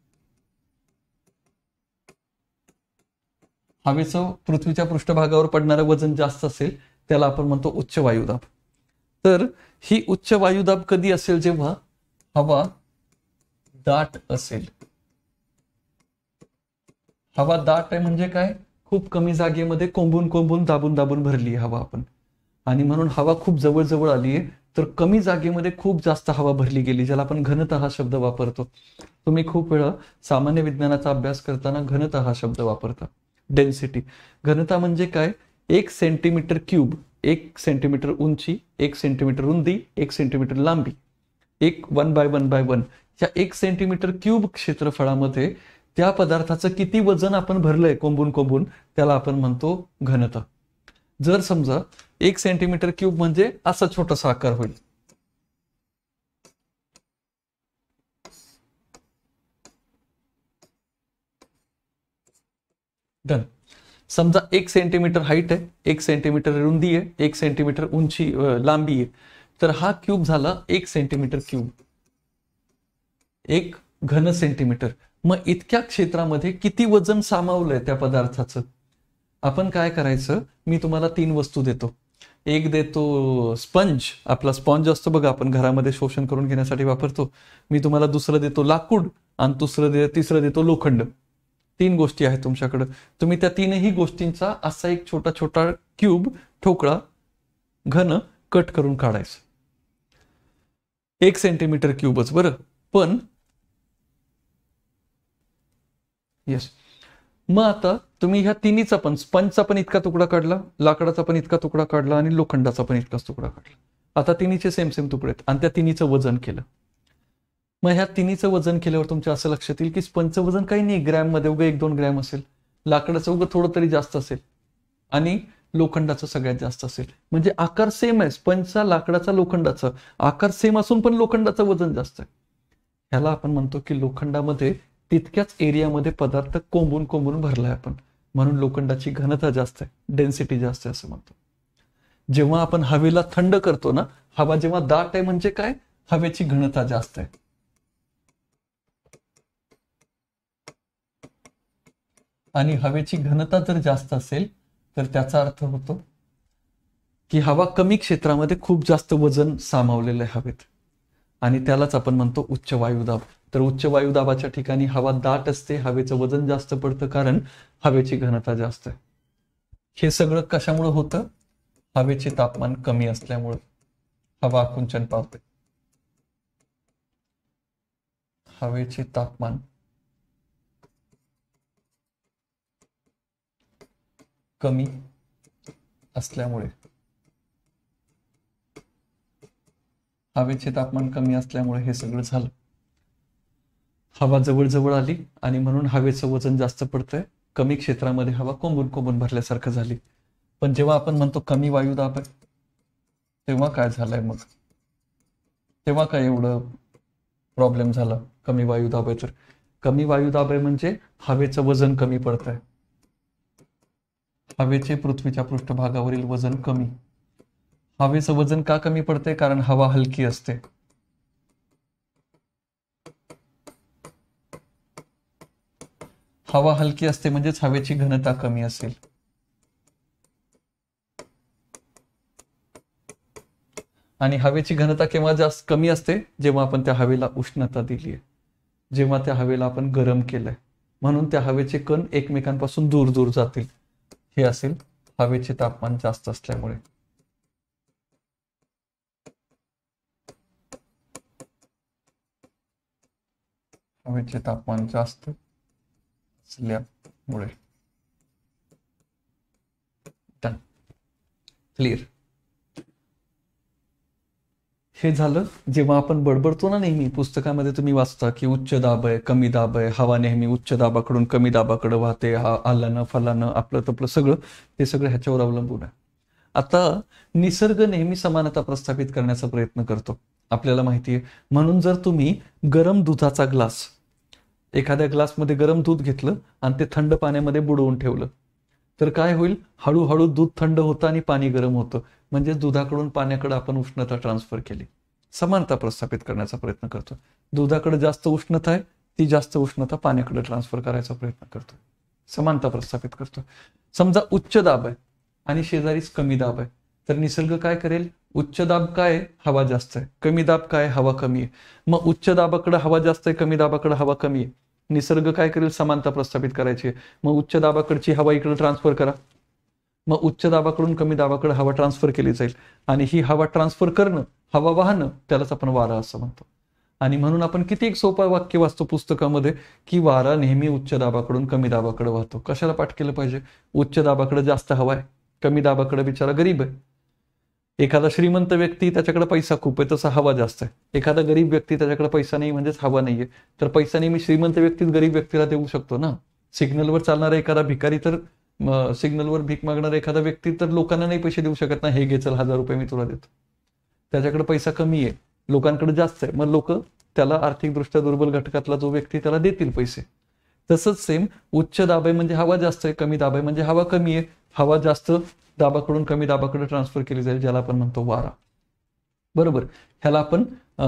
हवेचं पृथ्वीच्या पृष्ठभागावर पडणारं वजन जास्त असेल त्याला आपण म्हणतो उच्च वायुदाब. तर ही उच्च वायुदाब कधी असेल, जेव्हा हवा दाट असेल. हवा दाट आहे म्हणजे काय, खूप कमी जागेमध्ये कोंबून कोंबून दाबून दाबून भरली आहे हवा आपण, आणि म्हणून हवा खूप जवळ जवळ आली आहे. तर कमी जागेमध्ये खूप जास्त हवा भरली गेली, ज्याला आपण घनता हा शब्द वापरतो. तुम्ही खूप वेळा सामान्य विज्ञानाचा अभ्यास करताना घनता हा शब्द वापरता. डेन्सिटी, घनता म्हणजे काय, एक सेंटीमीटर क्यूब, एक सेंटीमीटर उंची, एक सेंटीमीटर रुंदी, एक सेंटीमीटर लांबी, एक one by one by one, या एक सेंटीमीटर क्यूब क्षेत्रफळामध्ये त्या पदार्थाचं किती वजन आपण भरलंय कोंबून कोंबून, त्याला आपण म्हणतो घनता. जर समजा एक सेंटीमीटर क्यूब म्हणजे असा छोटासा आकार होईल. डन. समजा एक सेंटीमीटर हाईट आहे, एक सेंटीमीटर रुंदी आहे, एक सेंटीमीटर उंची लांबी आहे. तर हा क्यूब झाला एक सेंटीमीटर क्यूब, एक घन सेंटीमीटर. मग इतक्या क्षेत्रामध्ये किती वजन सामावलंय त्या पदार्थाचं. आपण काय करायचं, मी तुम्हाला तीन वस्तू देतो. एक देतो स्पंज, आपला स्पॉन्ज असतो बघा, आपण घरामध्ये शोषण करून घेण्यासाठी वापरतो. मी तुम्हाला दुसरं देतो लाकूड, आणि दुसरं दे तिसरं देतो लोखंड. तीन गोष्टी आहेत तुमच्याकडे. तुम्ही त्या तीनही गोष्टींचा असा एक छोटा छोटा क्यूब, ठोकळा, घन कट करून काढायचं. एक सेंटीमीटर क्यूबच बरं. पण येस, मग आता तुम्ही ह्या तिन्हीचा पण, स्पंजचा पण इतका तुकडा काढला, लाकडाचा पण इतका तुकडा काढला, आणि लोखंडाचा पण इतकाच तुकडा काढला. आता तिन्हीचे सेम सेम तुकडे आहेत, आणि त्या तिन्हीचं वजन केलं. मग ह्या तिन्हीचं वजन केल्यावर तुमच्या असं लक्षात येईल की स्पंजचं वजन काही नाही, ग्रॅम मध्ये उगा एक दोन ग्रॅम असेल, लाकडाचं उगा थोडं तरी जास्त असेल, आणि लोखंडाचं सगळ्यात जास्त असेल. म्हणजे आकार सेम आहे, स्पंजचा, लाकडाचा, लोखंडाचा आकार सेम असून पण लोखंडाचं वजन जास्त आहे. ह्याला आपण म्हणतो की लोखंडामध्ये तितक्याच एरियामध्ये पदार्थ कोंबून कोंबून भरलाय आपण, म्हणून लोखंडाची घनता जास्त आहे, डेन्सिटी जास्त आहे असं म्हणतो. जेव्हा आपण हवेला थंड करतो ना, हवा जेव्हा दाट आहे म्हणजे काय, हवेची घनता जास्त आहे. आणि हवेची घनता जर जास्त असेल तर त्याचा अर्थ होतो की हवा कमी क्षेत्रामध्ये खूप जास्त वजन सामावलेलं आहे हवेत, आणि त्यालाच आपण म्हणतो उच्च वायुदाब. तर उच्च वायुदाबाच्या ठिकाणी हवा दाट असते, हवेचं वजन जास्त पडतं, कारण हवेची घनता जास्त आहे. हे सगळं कशामुळे होतं, हवेचे तापमान कमी असल्यामुळे हवा आकुंचन पावते. हवेचे तापमान कमी असल्यामुळे हवेचे तापमान कमी असल्यामुळे हे सगळं झालं. हवा जवळ जवळ आली आणि म्हणून हवेचं वजन जास्त पडतंय, कमी क्षेत्रामध्ये हवा कोंबून कोंबून भरल्यासारखं झाली. पण जेव्हा आपण म्हणतो कमी वायुदाब आहे, तेव्हा काय झालंय, मग तेव्हा काय एवढं प्रॉब्लेम झाला. कमी वायुदाब आहे तर कमी वायुदाब आहे म्हणजे हवेचं वजन कमी पडतंय, हवेचे पृथ्वीच्या पृष्ठभागावरील वजन कमी. हवेचं वजन का कमी पडते, कारण हवा हलकी असते. हवा हलकी असते म्हणजेच हवेची घनता कमी असेल. आणि हवेची घनता केव्हा जास्त कमी असते, जेव्हा आपण त्या हवेला उष्णता दिली आहे, जेव्हा त्या हवेला आपण गरम केलंय, म्हणून त्या हवेचे कण एकमेकांपासून दूर दूर जातील. हे असेल हवेचे तापमान जास्त असल्यामुळे. हवेचे तापमान जास्त असल्यामुळे. क्लिअर. हे झालं जेव्हा आपण बडबडतो ना नेहमी पुस्तकामध्ये तुम्ही वाचता की उच्च दाब आहे, कमी दाब आहे, हवा नेहमी उच्च दाबाकडून कमी दाबाकडे वाहते, हा आल्यानं फलानं आपलं तपलं सगळं ते सगळं ह्याच्यावर अवलंबून आहे. आता निसर्ग नेहमी समानता प्रस्थापित करण्याचा प्रयत्न करतो, आपल्याला माहिती आहे. म्हणून जर तुम्ही गरम दुधाचा ग्लास, एखाद्या ग्लासमध्ये गरम दूध घेतलं आणि ते थंड पाण्यामध्ये बुडवून ठेवलं तर काय होईल, हळूहळू दूध थंड होतं आणि पाणी गरम होतं. म्हणजे दुधाकडून पाण्याकडे आपण उष्णता ट्रान्सफर केली, समानता प्रस्थापित करण्याचा प्रयत्न करतो. दुधाकडे जास्त उष्णता आहे, ती जास्त उष्णता पाण्याकडे ट्रान्सफर करायचा प्रयत्न करतो, समानता प्रस्थापित करतो. समजा उच्च दाब आहे आणि शेजारीच कमी दाब आहे, तर निसर्ग काय करेल, उच्च दाब काय, हवा जास्त आहे, कमी दाब काय, हवा कमी आहे. मग उच्च दाबाकडे हवा जास्त आहे, कमी दाबाकडे हवा कमी आहे, निसर्ग काय करेल, समानता प्रस्थापित करायची आहे. मग उच्च दाबाकडची हवा इकडे ट्रान्सफर करा, मग उच्च दाबाकडून कमी दाबाकडे हवा ट्रान्सफर केली जाईल. आणि ही हवा ट्रान्सफर करणं, हवा वाहणं, त्यालाच आपण वारा असं म्हणतो. आणि म्हणून आपण किती एक सोपं वाक्य वाचतो पुस्तकामध्ये की वारा नेहमी उच्च दाबाकडून कमी दाबाकडे वाहतो. कशाला पाठ केलं पाहिजे, उच्च दाबाकडे जास्त हवा आहे, कमी दाबाकडे बिचारा गरीब आहे. एखादा श्रीमंत व्यक्ती त्याच्याकडे पैसा खूप आहे, तसा हवा जास्त आहे. एखादा गरीब व्यक्ती त्याच्याकडे पैसा नाही म्हणजेच हवा नाहीये, तर पैसा नेहमी श्रीमंत व्यक्तीच गरीब व्यक्तीला देऊ शकतो ना. सिग्नलवर चालणारा एखादा भिकारी तर सिग्नलवर भीक मागणारा एखादा व्यक्ती तर लोकांना नाही पैसे देऊ शकत ना, हे घे चल हजार रुपये मी तुला देतो. त्याच्याकडे पैसा कमी आहे, लोकांकडे जास्त आहे, मग लोक त्याला आर्थिकदृष्ट्या दुर्बल घटकातला जो व्यक्ती त्याला देतील पैसे. तसंच सेम उच्च दाब आहे म्हणजे हवा जास्त आहे, कमी दाब आहे म्हणजे हवा कमी आहे. हवा जास्त दाबाकडून कमी दाबाकडे ट्रान्सफर केली जाईल, ज्याला आपण म्हणतो वारा. बरोबर, ह्याला आपण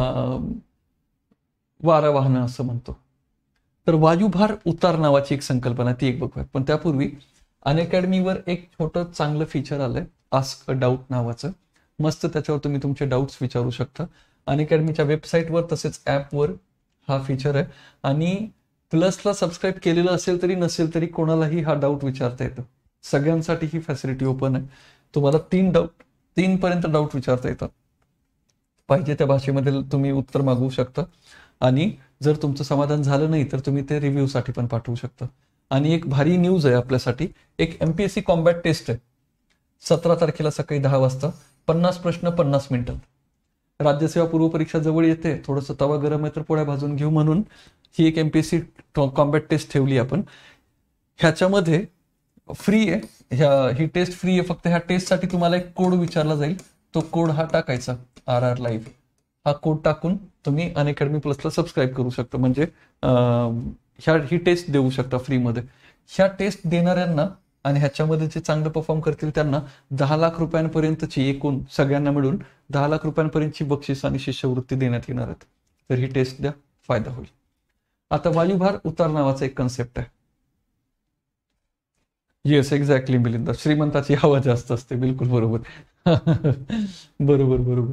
वारा वाहनं असं म्हणतो. तर वायुभार उतार नावाची एक संकल्पना, ती एक बघूयात. पण त्यापूर्वी अनअकॅडमीवर एक छोटं चांगलं फीचर आलंय, आस्क अ डाऊट नावाचं. मस्त त्याच्यावर तुम्ही तुमचे डाऊट्स विचारू शकता. अनअकॅडमीच्या वेबसाईटवर तसेच ॲपवर हा फीचर आहे. आणि प्लसला सबस्क्राईब केलेलं असेल तरी नसेल तरी कोणालाही हा डाऊट विचारता येतो. सगळ्यांसाठी ही फॅसिलिटी ओपन आहे. तुम्हाला तीन डाऊट तीन पर्यंत डाऊट विचारता येतात. पाहिजे त्या भाषेमध्ये तुम्ही उत्तर मागवू शकता. आणि जर तुमचं समाधान झालं नाही तर तुम्ही ते रिव्ह्यूसाठी पण पाठवू शकता. आणि एक भारी न्यूज आहे आपल्यासाठी, एक एमपीएससी कॉम्बॅट टेस्ट आहे सतरा तारखेला सकाळी दहा वाजता. पन्नास प्रश्न पन्नास मिनिटात. राज्यसेवा पूर्व परीक्षा जवळ येते, थोडंसं तवा गरम आहे तर पोळ्या भाजून घेऊ म्हणून ही एक एमपीएससी कॉम्बॅट टेस्ट ठेवली आपण. ह्याच्यामध्ये फ्री आहे, ह्या ही टेस्ट फ्री आहे. फक्त ह्या टेस्टसाठी तुम्हाला एक कोड विचारला जाईल, तो कोड हा टाकायचा, आर आर लाईव्ह. हा कोड टाकून तुम्ही अनअकॅडमी प्लसला सबस्क्राईब करू शकता, म्हणजे ह्या ही टेस्ट देऊ शकता फ्रीमध्ये. ह्या टेस्ट देणाऱ्यांना आणि ह्याच्यामध्ये जे चांगलं परफॉर्म करतील त्यांना दहा लाख रुपयांपर्यंतची एकूण सगळ्यांना मिळून दहा लाख रुपयांपर्यंतची बक्षीस आणि शिष्यवृत्ती देण्यात येणार आहेत. तर ही टेस्ट द्या, फायदा होईल. आता वायुभार उतार नावाचा एक कन्सेप्ट आहे. येस, एक्झॅक्टली मिलिंदा, श्रीमंताची हवा जास्त असते, बिलकुल बरोबर. बरोबर बरोबर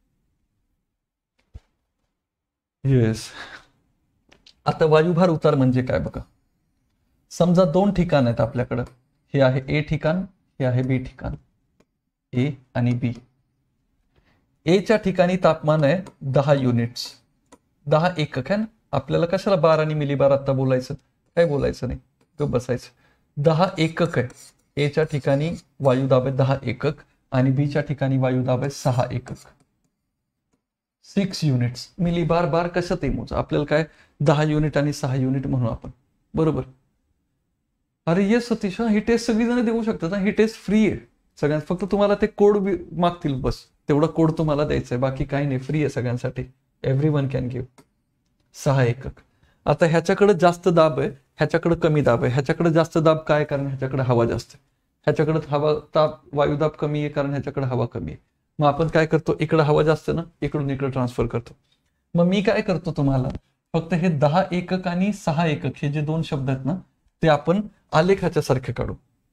येस. आता वायुभार उतार म्हणजे काय बघा. समजा दोन ठिकाण आहेत आपल्याकडं, हे आहे ए ठिकाण, हे आहे बी ठिकाण, ए आणि बी. एच्या ठिकाणी तापमान आहे दहा युनिट्स, दहा एकक आहे ना. आपल्याला कशाला बार आणि मिलीबार आता बोलायचं, काय बोलायचं नाही, गप्प बसायचं. दहा एकक आहे. एच्या ठिकाणी वायुदाब आहे दहा एकक आणि बीच्या ठिकाणी वायुदाब आहे सहा एकक. Six units. मिलीबार बार कशातही मोजा, आपल्याला काय दहा युनिट आणि सहा युनिट म्हणू आपण, बरोबर. अरे ये सतीश, ही टेस्ट सगळी जण देऊ शकतात ना, ही टेस्ट फ्री आहे सगळ्यांना. फक्त तुम्हाला ते कोड मागतील, बस तेवढा कोड तुम्हाला द्यायचा आहे, बाकी काही नाही, फ्री आहे सगळ्यांसाठी. Everyone can give. सहा एकक. आता ह्याच्याकडे जास्त दाब आहे, ह्याच्याकडे कमी दाब आहे. ह्याच्याकडे जास्त दाब काय, कारण ह्याच्याकडे हवा जास्त आहे. ह्याच्याकडे हवा ताप वायुदाब कमी आहे, कारण ह्याच्याकडे हवा कमी आहे. मग आपण काय करतो, इकडे हवा जास्त ना, इकडून इकडे ट्रान्सफर करतो. मग मी काय करतो तुम्हाला, फक्त हे दहा एकक आणि सहा एकक हे जे दोन शब्द आहेत ना, ते आपण आलेखाच्या सारखे काढू.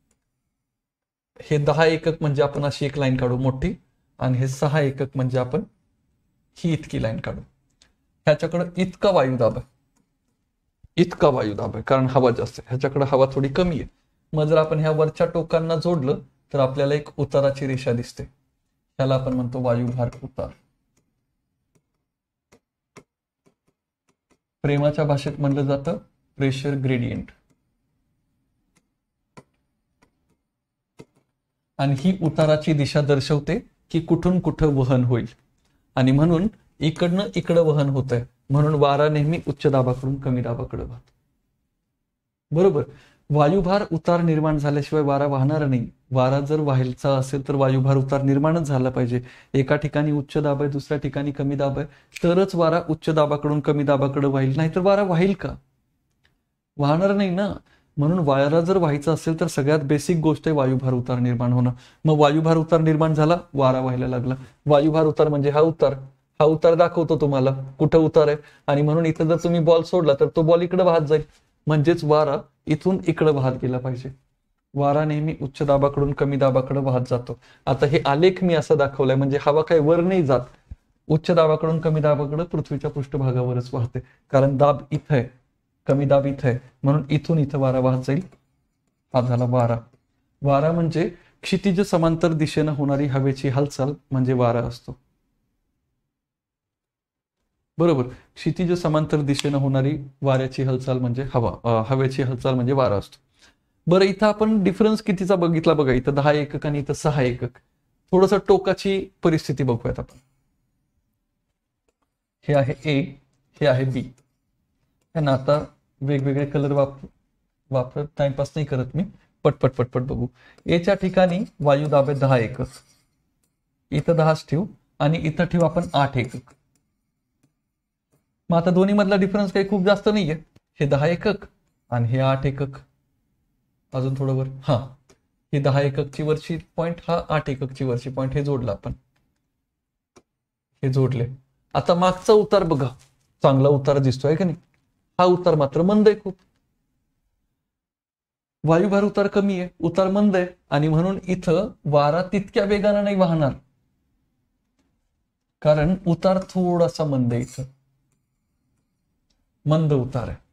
हे दहा एकक म्हणजे आपण अशी एक लाईन काढू मोठी, आणि हे सहा एकक म्हणजे आपण ही इतकी लाईन काढू. ह्याच्याकडे इतका वायुदाब आहे, इतका वायुदाब आहे, कारण हवा जास्त आहे. ह्याच्याकडे हवा थोडी कमी आहे. मग जर आपण ह्या वरच्या टोकांना जोडलं तर आपल्याला एक उताराची रेषा दिसते, ह्याला आपण म्हणतो वायुभार उतार. प्रेमाच्या भाषेत म्हणलं जातं प्रेशर ग्रेडियंट. आणि ही उताराची दिशा दर्शवते की कुठून कुठं वहन होईल, आणि म्हणून इकडनं इकडं वहन होत आहे, म्हणून वारा नेहमी उच्च दाबाकडून कमी दाबाकडे वाहतो. बरोबर. वायुभार उतार निर्माण झाल्याशिवाय वारा वाहणार नाही. वारा जर व्हायचा असेल तर वायुभार उतार निर्माणच झाला पाहिजे. एका ठिकाणी उच्च दाब आहे, दुसऱ्या ठिकाणी कमी दाब आहे, तरच वारा उच्च दाबाकडून कमी दाबाकडे वाहील, नाहीतर वारा वाहील का? वाहणार नाही ना. म्हणून वारा जर व्हायचा असेल तर सगळ्यात बेसिक गोष्ट आहे वायुभार उतार निर्माण होणं. मग वायुभार उतार निर्माण झाला, वारा व्हायला लागला. वायुभार उतार म्हणजे हा उतार, हा उतार दाखवतो तुम्हाला कुठं उतार आहे, आणि म्हणून इथं जर तुम्ही बॉल सोडला तर तो बॉल इकडे वाहत जाईल, म्हणजेच वारा इथून इकडे वाहत गेला पाहिजे. वारा नेहमी उच्च दाबाकडून कमी दाबाकडे वाहत जातो. आता हे आलेख मी असं दाखवलाय, म्हणजे हवा काही वर नाही जात, उच्च दाबाकडून कमी दाबाकडे पृथ्वीच्या पृष्ठभागावरच वाहते, कारण दाब इथं आहे, कमी दाब इथं आहे, म्हणून इथून इथं वारा वाहत जाईल. हा झाला वारा. वारा म्हणजे क्षितिज समांतर दिशेनं होणारी हवेची हालचाल म्हणजे वारा असतो. बरोबर. क्षितिज समांतर दिशेनं होणारी वाऱ्याची हालचाल म्हणजे हवा, हवेची हालचाल म्हणजे वारा असतो. बरं, इथं आपण डिफरन्स कितीचा बघितला बघा. इथं दहा एकक आणि इथं सहा एकक. थोडस टोकाची परिस्थिती बघूयात आपण. हे आहे ए, हे आहे बी. ना आता वेगवेगळे कलर वापर वापरत टाइमपास नाही करत मी, पटपट पटपट बघू. एच्या ठिकाणी वायू दाब आहे दहा एकक, इथं दहाच ठेवू, आणि इथं ठेवू आपण आठ एकक. मग आता दोन्ही मधला डिफरन्स काही खूप जास्त नाहीये. हे दहा एकक आणि हे आठ एकक. अजून थोडं वर, हा हे दहा एककची वरची पॉइंट, हा आठ एककची वरची पॉइंट, हे जोडलं आपण, हे जोडले. आता मागचा उतार बघा, चांगला उतार दिसतोय का नाही? हा उतार मात्र मंद आहे खूप. वायुभार उतार कमी आहे, उतार मंद आहे, आणि म्हणून इथं वारा तितक्या वेगाने नाही वाहणार, कारण उतार थोडासा मंद आहे. इथं मंद उतार आहे,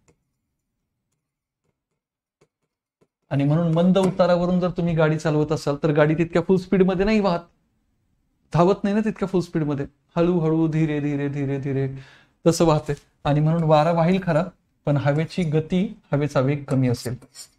आणि म्हणून मंद उतारावरून जर तुम्ही गाडी चालवत असाल तर गाडी तितक्या फुल स्पीड मध्ये नाही वाहत, धावत नाही ना तितक्या फुल स्पीड मध्ये, हळूहळू धीरे धीरे धीरे धीरे तसं वाहते. आणि म्हणून वारा वाहील खरा, पण हवेची गती, हवेचा वेग कमी असेल.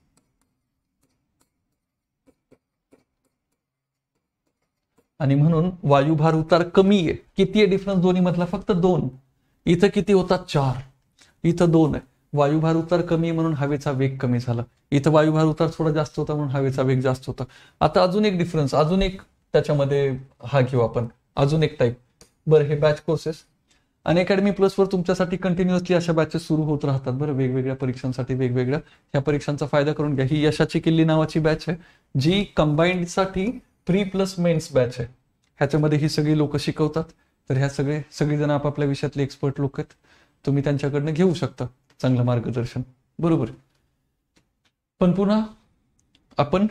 आणि म्हणून वायुभार उतार कमी आहे. किती आहे डिफरन्स दोन्ही मधला? फक्त दोन. इथं किती होता? चार. इथं दोन आहे. वायुभार उतार कमी आहे म्हणून हवेचा वेग कमी झाला. इथं वायुभार उतार थोडा जास्त होता म्हणून हवेचा वेग जास्त होता. आता अजून एक डिफरन्स, अजून एक त्याच्यामध्ये हा घेऊ आपण, अजून एक टाईप. बरं, हे बॅच कोर्सेस अनअकॅडमी प्लसवर तुमच्यासाठी कंटिन्युअसली अशा बॅचेस सुरू होत राहतात. बरं, वेगवेगळ्या परीक्षांसाठी वेगवेगळ्या. ह्या परीक्षांचा फायदा करून घ्या. ही यशाची किल्ली नावाची बॅच आहे, जी कंबाईंडसाठी प्री प्लस मेन्स बॅच आहे. ह्याच्यामध्ये ही सगळी लोक शिकवतात. तर ह्या सगळे सगळीजण आपापल्या विषयातले एक्सपर्ट लोक आहेत. तुम्ही त्यांच्याकडनं घेऊ शकता चांगलं मार्गदर्शन. बरोबर. पण पुन्हा आपण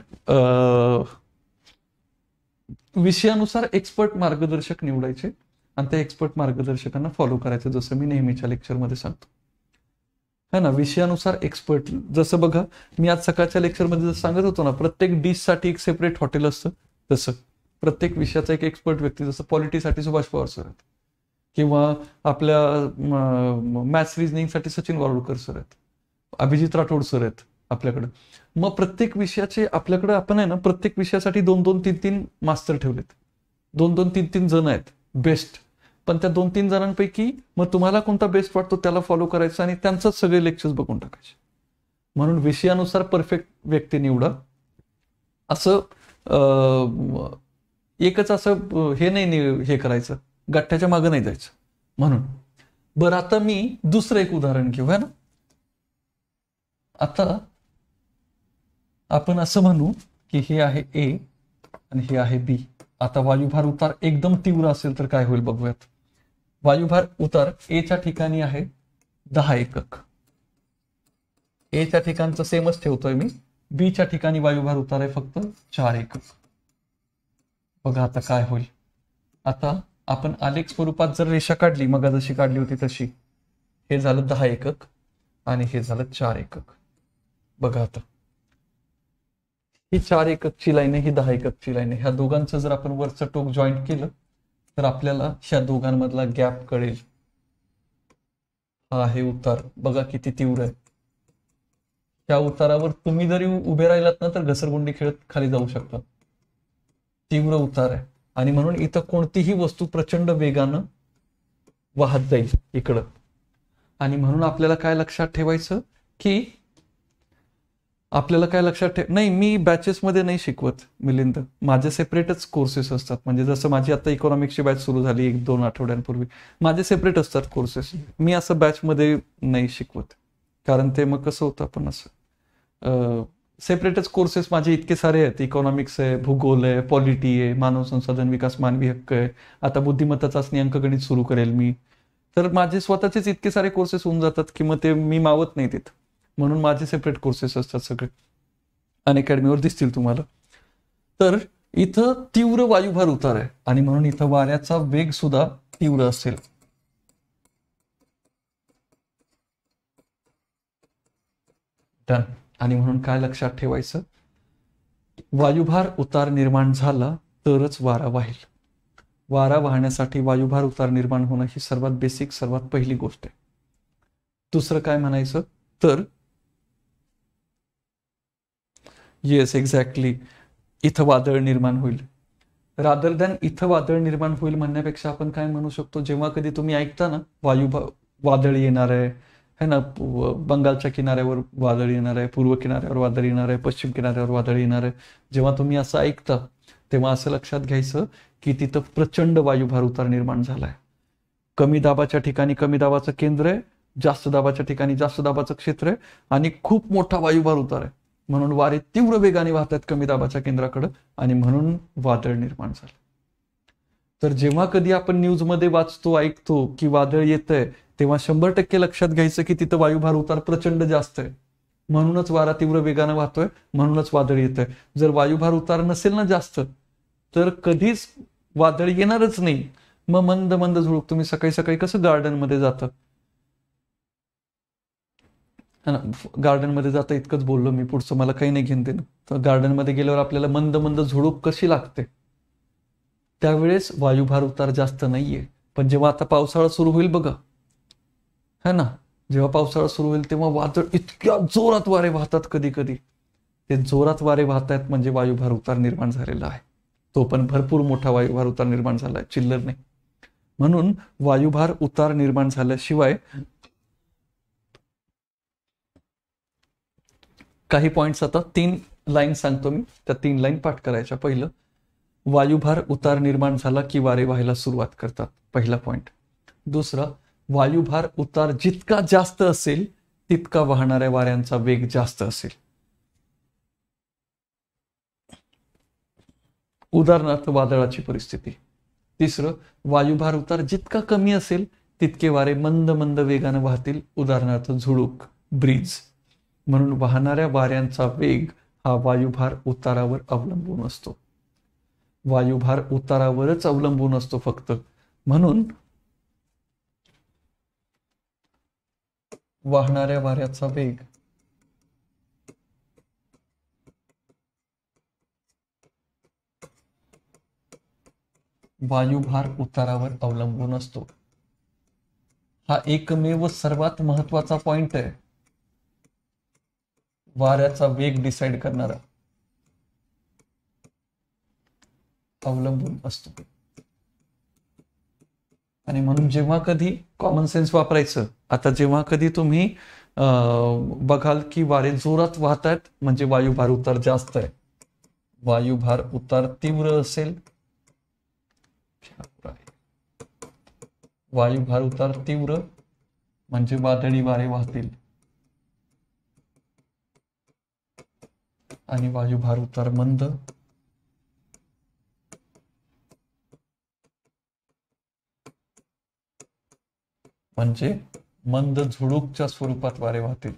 विषयानुसार एक्सपर्ट मार्गदर्शक निवडायचे आणि त्या एक्सपर्ट मार्गदर्शकांना फॉलो करायचं, जसं मी नेहमीच्या लेक्चरमध्ये सांगतो, है ना. विषयानुसार एक्सपर्ट, जसं बघा मी आज सकाळच्या लेक्चरमध्ये जसं सांगत होतो ना, प्रत्येक डिशसाठी एक सेपरेट हॉटेल असतं, तसं प्रत्येक विषयाचा एक एक्सपर्ट व्यक्ती, जसं पॉलिटीसाठी सुभाष पवार सर आहेत, किंवा आपल्या मॅथ्स रिजनिंगसाठी सचिन वारुळकर सर आहेत, अभिजित राठोड सर आहेत आपल्याकडे. मग प्रत्येक विषयाचे आपल्याकडे आपण आहे ना, प्रत्येक विषयासाठी दोन दोन तीन तीन मास्टर ठेवलेत, दोन दोन तीन तीन जण आहेत बेस्ट. पण त्या दोन तीन जणांपैकी मग तुम्हाला कोणता बेस्ट वाटतो त्याला फॉलो करायचं आणि त्यांचंच सगळे लेक्चर्स बघून टाकायचे. म्हणून विषयानुसार परफेक्ट व्यक्ती निवडा. असं एकच असं हे नाही हे करायचं, गठ्ठ्याच्या मागं नाही जायचं. म्हणून बरं, आता मी दुसरं एक उदाहरण घेऊ, है ना. आता आपण असं म्हणू की हे आहे ए आणि हे आहे बी. आता वायुभार उतार एकदम तीव्र असेल तर काय होईल बघूयात. वायुभार उतार एच्या ठिकाणी आहे दहा एकक, एच्या ठिकाणचं सेमच ठेवतोय मी. बीच्या ठिकाणी वायुभार उतार आहे फक्त चार एकक. बघा आता काय होईल. आता आपण आलेख स्वरूपात जर रेषा काढली, मग जशी काढली होती तशी, हे झालं दहा एकक आणि हे झालं चार एकक. बघा आता ही चार एककची लाईन आहे, ही दहा एककची लाईन आहे. ह्या दोघांचं जर आपण वरचं टोक जॉईंट केलं तर आपल्याला ह्या दोघांमधला गॅप कळेल. हा आहे उतार, बघा किती तीव्र आहे. त्या उतारावर तुम्ही जरी उभे राहिलात ना तर घसरगुंडी खेळत खाली जाऊ शकता. तीव्र उतार आहे आणि म्हणून इथं कोणतीही वस्तू प्रचंड वेगानं वाहत जाईल इकडं. आणि म्हणून आपल्याला काय लक्षात ठेवायचं की आपल्याला काय लक्षात ठेव नाही मी बॅचेसमध्ये नाही शिकवत मिलिंद, माझे सेपरेटच कोर्सेस असतात. म्हणजे जसं माझी आता इकॉनॉमिक्सची बॅच सुरू झाली एक दोन आठवड्यांपूर्वी, माझे सेपरेट असतात कोर्सेस. मी असं बॅचमध्ये नाही शिकवत, कारण ते मग कसं होतं आपण असं सेपरेटच कोर्सेस माझे इतके सारे आहेत. इकॉनॉमिक्स आहे, भूगोल आहे, पॉलिटी आहे, मानव संसाधन विकास, मानवी हक्क आहे, आता बुद्धिमत्ता चाचणी अंकगणित सुरू करेल मी. तर माझे स्वतःचेच इतके सारे कोर्सेस होऊन जातात की मग ते मी मावत नाही तिथं. म्हणून माझे सेपरेट कोर्सेस असतात सगळे, अनअकॅडमीवर दिसतील तुम्हाला. तर इथं तीव्र वायुभार उतार आहे आणि म्हणून इथं वाऱ्याचा वेग सुद्धा तीव्र असेल. डन. आणि म्हणून काय लक्षात ठेवायचं, वायुभार उतार निर्माण झाला तरच वारा वाहेल. वारा वाहण्यासाठी वायुभार उतार निर्माण होणं ही सर्वात बेसिक सर्वात पहिली गोष्ट आहे. दुसरं काय म्हणायचं तर येस एक्झॅक्टली इथं वादळ निर्माण होईल. रादर दॅन इथं वादळ निर्माण होईल म्हणण्यापेक्षा आपण काय म्हणू शकतो, जेव्हा कधी तुम्ही ऐकता ना वायू वादळ येणार आहे है ना, बंगालच्या किनाऱ्यावर वादळ येणार आहे, पूर्व किनाऱ्यावर वादळ येणार आहे, पश्चिम किनाऱ्यावर वादळ येणार आहे, जेव्हा तुम्ही असं ऐकता तेव्हा असं लक्षात घ्यायचं की तिथं प्रचंड वायुभार उतार निर्माण झालाय. कमी दाबाच्या ठिकाणी कमी दाबाचं केंद्र आहे, जास्त दाबाच्या ठिकाणी जास्त दाबाचं क्षेत्र आहे आणि खूप मोठा वायुभार उतार आहे. म्हणून वारे तीव्र वेगाने वाहतात कमी दाबाच्या केंद्राकडे आणि म्हणून वादळ निर्माण झालं. तर जेव्हा कधी आपण न्यूजमध्ये वाचतो ऐकतो की वादळ येतंय तेव्हा शंभर टक्के लक्षात घ्यायचं की तिथं वायुभार उतार प्रचंड जास्त आहे, म्हणूनच वारा तीव्र वेगानं वाहतोय, म्हणूनच वादळ येतंय. जर वायुभार उतार नसेल ना जास्त तर कधीच वादळ येणारच नाही. मग मंद मंद झुळूक, तुम्ही सकाळी सकाळी कसं गार्डनमध्ये जातं, गार्डनमध्ये जाता इतकंच बोललो मी, पुढचं मला काही नाही घेऊन देणं. तर गार्डनमध्ये गेल्यावर आपल्याला मंद मंद झुळूक कशी लागते, त्यावेळेस वायुभार उतार जास्त नाहीये. पण जेव्हा आता पावसाळा सुरू होईल बघा है ना, जेव्हा पावसाळा सुरू होईल तेव्हा वादळ इतक्या जोरात वारे वाहतात, कधी कधी ते जोरात वारे वाहतायत म्हणजे वायुभार उतार निर्माण झालेला आहे. तो पण भरपूर मोठा वायुभार उतार निर्माण झालाय, चिल्लर नाही. म्हणून वायुभार उतार निर्माण झाल्याशिवाय काही पॉइंट्स, आता तीन लाईन सांगतो मी, त्या तीन लाईन पाठ करायच्या. पहिलं, वायुभार उतार निर्माण झाला की वारे व्हायला सुरुवात करतात, पहिला पॉइंट. दुसरा, वायुभार उतार जितका जास्त असेल तितका वाहणाऱ्या वाऱ्यांचा वेग जास्त असेल. उदाहरणार्थ वादळाची परिस्थिती. तिसरं, वायुभार उतार जितका कमी असेल तितके वारे मंद मंद वेगाने वाहतील, उदाहरणार्थ झुळूक, ब्रीज. म्हणून वाहणाऱ्या वाऱ्यांचा वेग हा वायुभार उतारावर अवलंबून असतो, वायुभार उतारावरच अवलंबून असतो फक्त. म्हणून वाहणाऱ्या वाऱ्याचा वेग वायुभार उतारावर अवलंबून असतो. हा एकमेव सर्वात महत्वाचा पॉइंट आहे, वाऱ्याचा वेग डिसाइड करणारा अवलंबून असतो. आणि म्हणून जेव्हा कधी कॉमन सेन्स वापरायचं, आता जेव्हा कधी तुम्ही बघाल की वारे जोरात वाहतात म्हणजे वायुभार उतार जास्त आहे, वायुभार उतार तीव्र असेल, वायुभार उतार तीव्र म्हणजे वादळी वारे वाहतील, आणि वायुभार उतार मंद म्हणजे मंद झुळूकच्या स्वरूपात वारे वाहतील.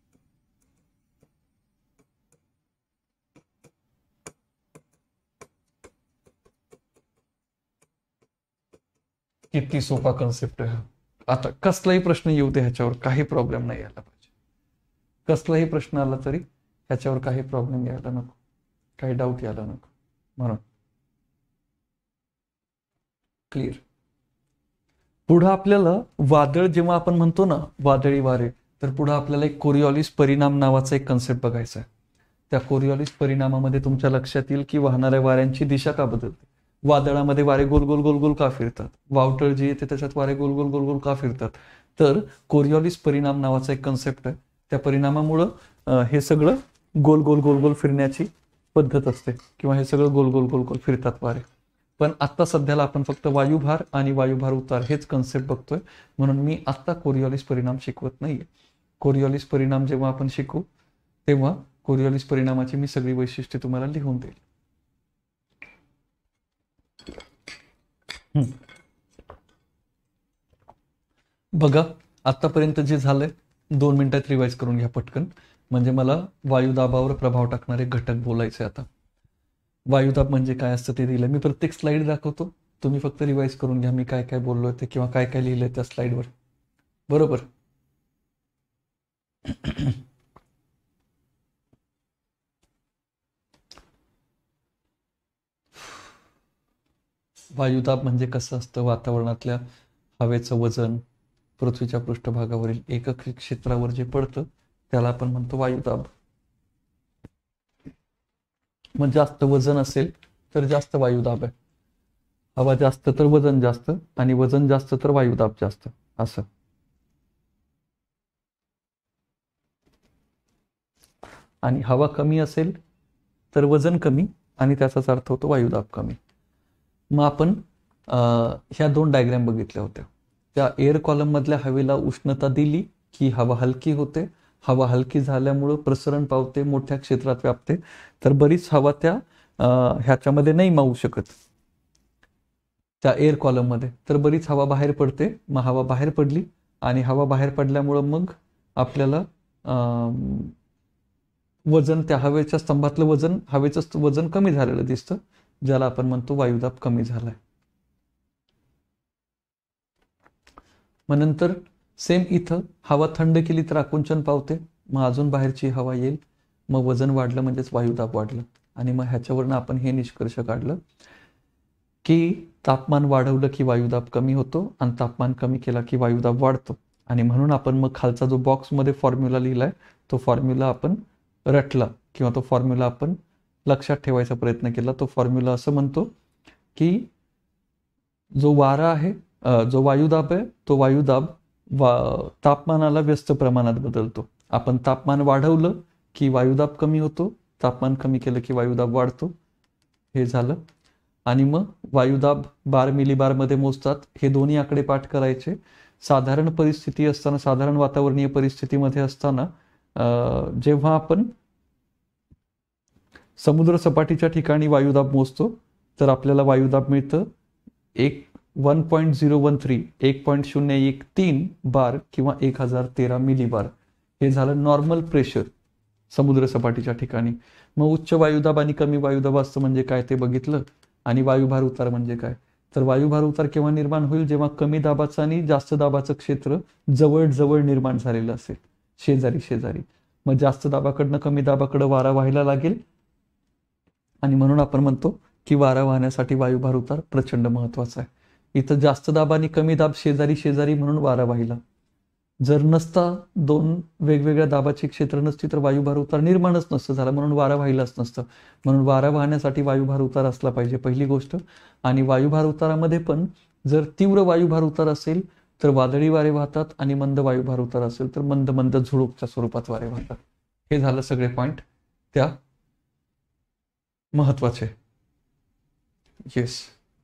किती सोपा कन्सेप्ट आहे. आता कसलाही प्रश्न येऊ दे ह्याच्यावर काही प्रॉब्लेम नाही यायला पाहिजे. कसलाही प्रश्न आला तरी ह्याच्यावर काही प्रॉब्लेम यायला नको, काही डाऊट यायला नको. म्हणून क्लिअर. पुढं आपल्याला वादळ जेव्हा आपण म्हणतो ना वादळी वारे, तर पुढं आपल्याला एक कोरिओलिस परिणाम नावाचा एक कन्सेप्ट बघायचा आहे. त्या कोरिओलिस परिणामामध्ये तुमच्या लक्षात येईल की वाहणाऱ्या वाऱ्यांची दिशा का बदलते. वादळामध्ये वारे गोल गोल गोल गोल का फिरतात, वावटळ जी येते त्याच्यात वारे गोल गोल गोल गोल का फिरतात. तर कोरिओलिस परिणाम नावाचा एक कन्सेप्ट आहे. त्या परिणामामुळं हे सगळं गोल गोल गोल गोल फिरण्याची पद्धत असते किंवा हे सगळं गोल गोल गोल गोल फिरतात वारे. पण आत्ता सध्याला आपण फक्त वायुभार आणि वायुभार उतार हेच कन्सेप्ट बघतोय, म्हणून मी आत्ता कोरिओलिस परिणाम शिकवत नाहीये. कोरिओलिस परिणाम जेव्हा आपण शिकू तेव्हा कोरिओलिस परिणामाची मी सगळी वैशिष्ट्ये तुम्हाला लिहून देईल. बघा आतापर्यंत जे झालंय दोन मिनिटात रिवाइज करून घ्या पटकन, म्हणजे मला वायुदाबावर प्रभाव टाकणारे घटक बोलायचे. आता वायुदाब म्हणजे काय असतं ते दिलं मी, प्रत्येक स्लाइड दाखवतो, तुम्ही फक्त रिवाइज करून घ्या मी काय काय बोललोय ते किंवा काय काय लिहिलंय त्या स्लाइडवर. बरोबर. वायुदाब म्हणजे कसं असतं, वातावरणातल्या हवेचं वजन पृथ्वीच्या पृष्ठभागावरील एकक क्षेत्रावर जे पडतं त्याला आपण म्हणतो वायुदाब. मग जास्त वजन असेल तर जास्त वायुदाब आहे, हवा जास्त तर वजन जास्त, आणि वजन जास्त तर वायुदाब जास्त, असं. आणि हवा कमी असेल तर वजन कमी आणि त्याचाच अर्थ होतो वायुदाब कमी. मग आपण ह्या दोन डायग्राम बघितल्या होत्या. त्या एअर कॉलम मधल्या हवेला उष्णता दिली की हवा हलकी होते, हवा हलकी झाल्यामुळं प्रसरण पावते, मोठ्या क्षेत्रात व्यापते. तर बरीच हवा त्या ह्याच्यामध्ये नाही मावू शकत त्या एअर कॉलम मध्ये, तर बरीच हवा बाहेर पडते. मग हवा बाहेर पडली आणि हवा बाहेर पडल्यामुळं मग आपल्याला वजन, त्या हवेच्या स्तंभातलं वजन, हवेचं वजन कमी झालेलं दिसतं, ज्याला आपण म्हणतो वायुदाब कमी झालाय. मग नंतर सेम इथं हवा थंड केली तर आकुंचन पावते, मग अजून बाहेरची हवा येईल, मग वजन वाढलं म्हणजेच वायुदाब वाढलं. आणि मग ह्याच्यावरनं आपण हे निष्कर्ष काढलं की तापमान वाढवलं की वायुदाब कमी होतो आणि तापमान कमी केला की वायुदाब वाढतो. आणि म्हणून आपण मग खालचा जो बॉक्समध्ये फॉर्म्युला लिहिलाय तो फॉर्म्युला आपण रटला किंवा तो फॉर्म्युला आपण लक्षात ठेवायचा प्रयत्न केला. तो फॉर्म्युला असं म्हणतो की जो वारा आहे, जो वायुदाब आहे, तो वायुदाब वा तापमानाला व्यस्त प्रमाणात बदलतो. आपण तापमान वाढवलं की वायुदाब कमी होतो, तापमान कमी केलं की वायुदाब वाढतो, हे झालं. आणि मग वायुदाब बार मिलीबार मध्ये मोजतात, हे दोन्ही आकडे पाठ करायचे. साधारण परिस्थिती असताना, साधारण वातावरणीय परिस्थितीमध्ये असताना जेव्हा आपण समुद्र सपाटीच्या ठिकाणी वायुदाब मोजतो तर आपल्याला वायुदाब मिळतं एक one point zero one three एक पॉईंट शून्य एक तीन बार किंवा एक हजार तेरा मिलीबार. हे झालं नॉर्मल प्रेशर समुद्र सपाटीच्या ठिकाणी. मग उच्च वायुदाब आणि कमी वायुदाब असतं म्हणजे काय ते बघितलं. आणि वायुभार उतार म्हणजे काय, तर वायुभार उतार केव्हा निर्माण होईल, जेव्हा कमी दाबाचं आणि जास्त दाबाचं क्षेत्र जवळ जवळ निर्माण झालेलं असेल, शेजारी शेजारी. मग जास्त दाबाकडनं कमी दाबाकडे वारा व्हायला लागेल आणि म्हणून आपण म्हणतो की वारा वाहण्यासाठी वायुभार उतार प्रचंड महत्वाचा आहे. इथं जास्त दाब आणि कमी दाब शेजारी शेजारी म्हणून वारा वाहिला. जर नसता, दोन वेगवेगळ्या दाबाची क्षेत्र नसती तर वायुभार उतार निर्माणच नसतं झाला, म्हणून वारा वाहिलाच नसतं. म्हणून वारा वाहण्यासाठी वायुभार उतार असला पाहिजे, पहिली गोष्ट. आणि वायुभार उतारामध्ये पण जर तीव्र वायुभार उतार असेल तर वादळी वारे वाहतात आणि मंद वायुभार उतार असेल तर मंद मंद झुळूकच्या स्वरूपात वारे वाहतात. हे झालं सगळे पॉइंट त्या महत्वाचे. येस.